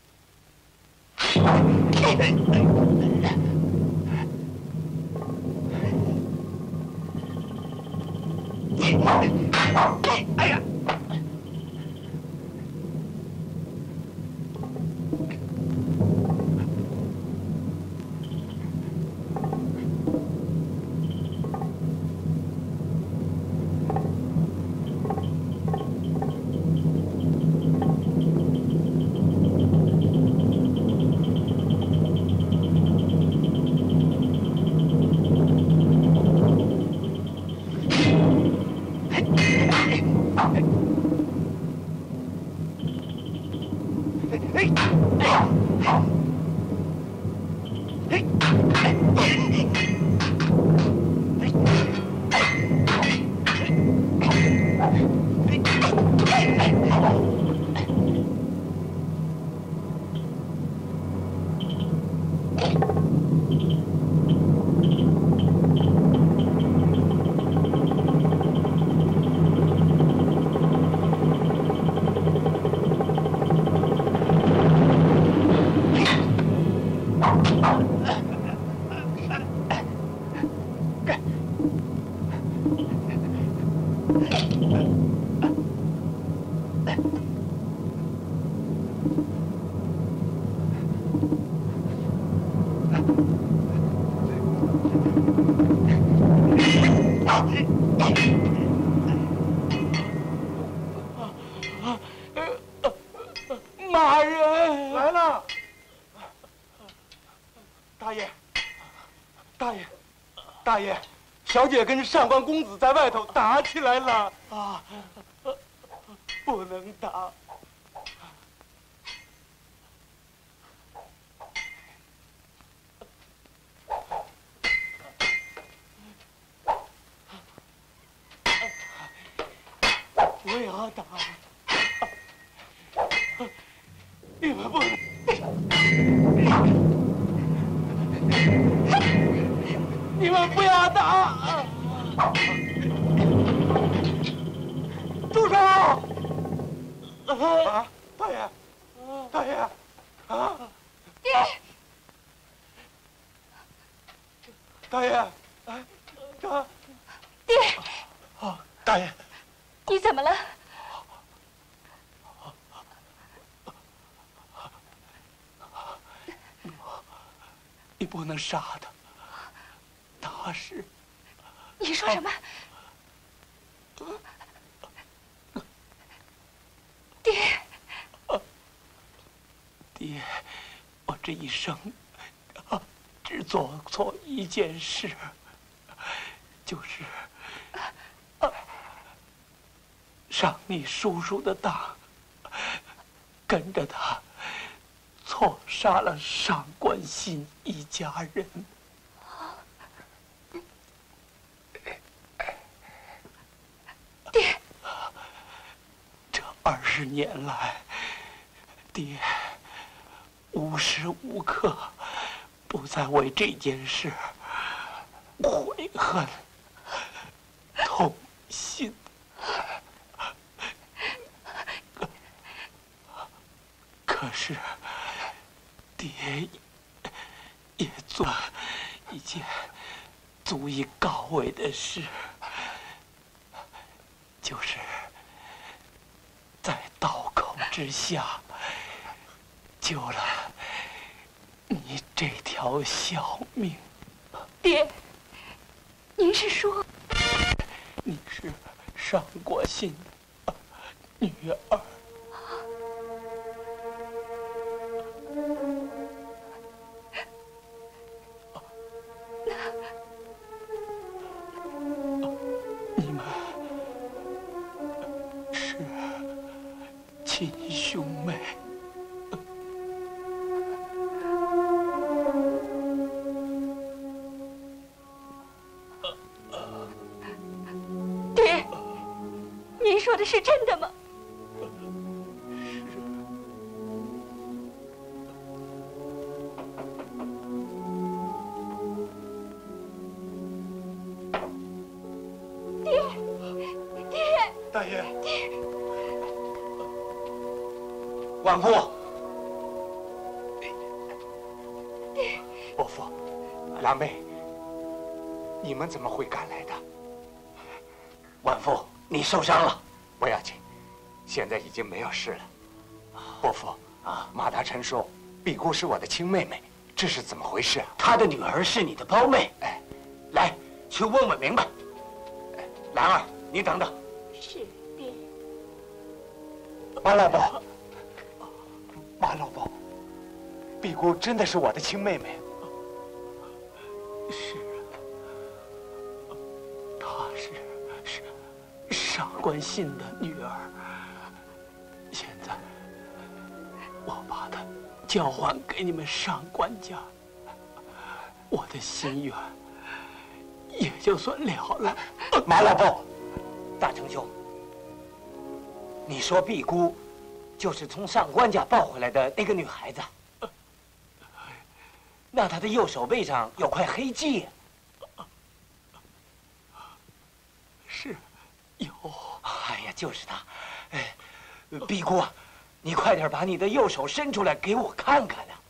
哎呀！ 马人来了，大爷，大爷，大爷，小姐跟上官公子在外头打起来了啊！不能打。不要打！你们不能！你们不要打！住手！啊，大爷，大爷，啊！ 爹！ 大爷，哎， 爹！ 啊，大爷， 你怎么了？ 你不能杀他，他是…… 你说什么？爹！ 爹，我这一生只做错一件事，就是上你叔叔的当，跟着他错杀了上官信一家人。 爹， 这20年来，爹无时无刻不在为这件事悔恨、痛心。可是，爹也做一件足以告慰的事，就是在刀口之下救了你这条小命。 爹，您是说你是上过信的女儿？你们是亲兄妹。 爹，您说的是真的吗？ 大爷， 万夫， 伯父，蓝妹，你们怎么会赶来的？ 万夫，你受伤了？ 不要紧，现在已经没有事了。伯父啊，马大臣说碧姑是我的亲妹妹，这是怎么回事啊？ 她的女儿是你的胞妹。 哎， 来，去问问明白。兰儿，你等等。 是爹。 马老伯，马老伯，碧姑真的是我的亲妹妹。 是，她是上官信的女儿。现在我把她交还给你们上官家，我的心愿也就算了了。 马老伯，大成兄，你说碧姑就是从上官家抱回来的那个女孩子？那她的右手背上有块黑迹。 是，有。 哎呀，就是她。哎，碧姑啊，你快点把你的右手伸出来给我看看啊！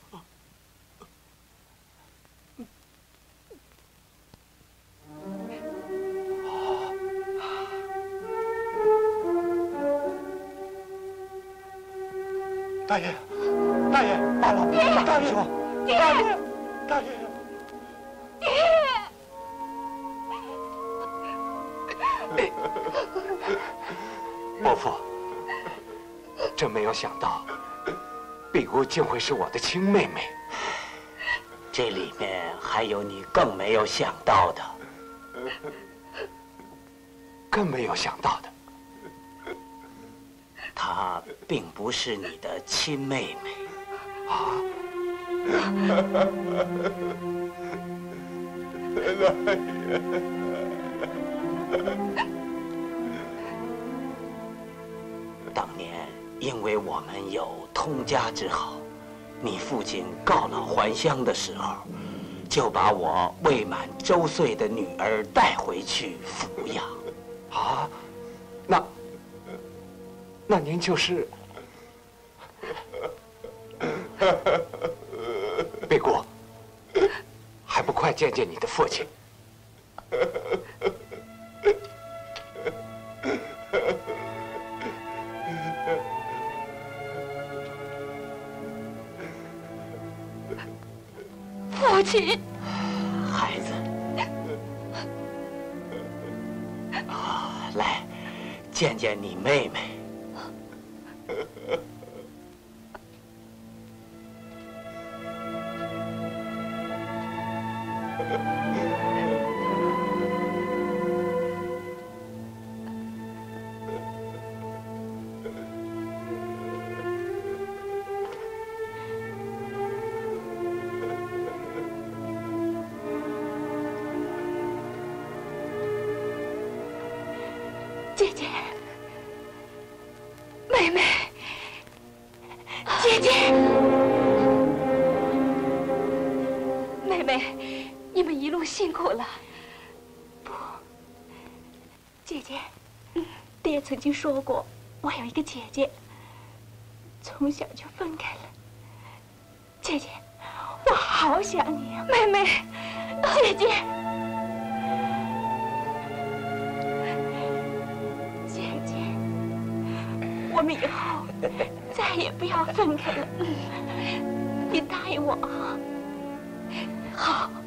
大爷，大爷，马老伯，大爷，大爷，大爷， 伯父，真没有想到，碧姑竟会是我的亲妹妹。 这里面还有你更没有想到的， 更没有想到的。 她并不是你的亲妹妹。 啊！ 当年因为我们有通家之好，你父亲告老还乡的时候，就把我未满周岁的女儿带回去抚养。 啊，那您就是碧姑，还不快见见你的父亲？ 父亲， 孩子，来见见你妹妹。 姐姐，妹妹，姐姐，妹妹，你们一路辛苦了。不，姐姐，爹曾经说过，我有一个姐姐，从小就分开了。姐姐，我好想你啊，妹妹，姐姐。我们以后再也不要分开了，你答应我啊！ 好。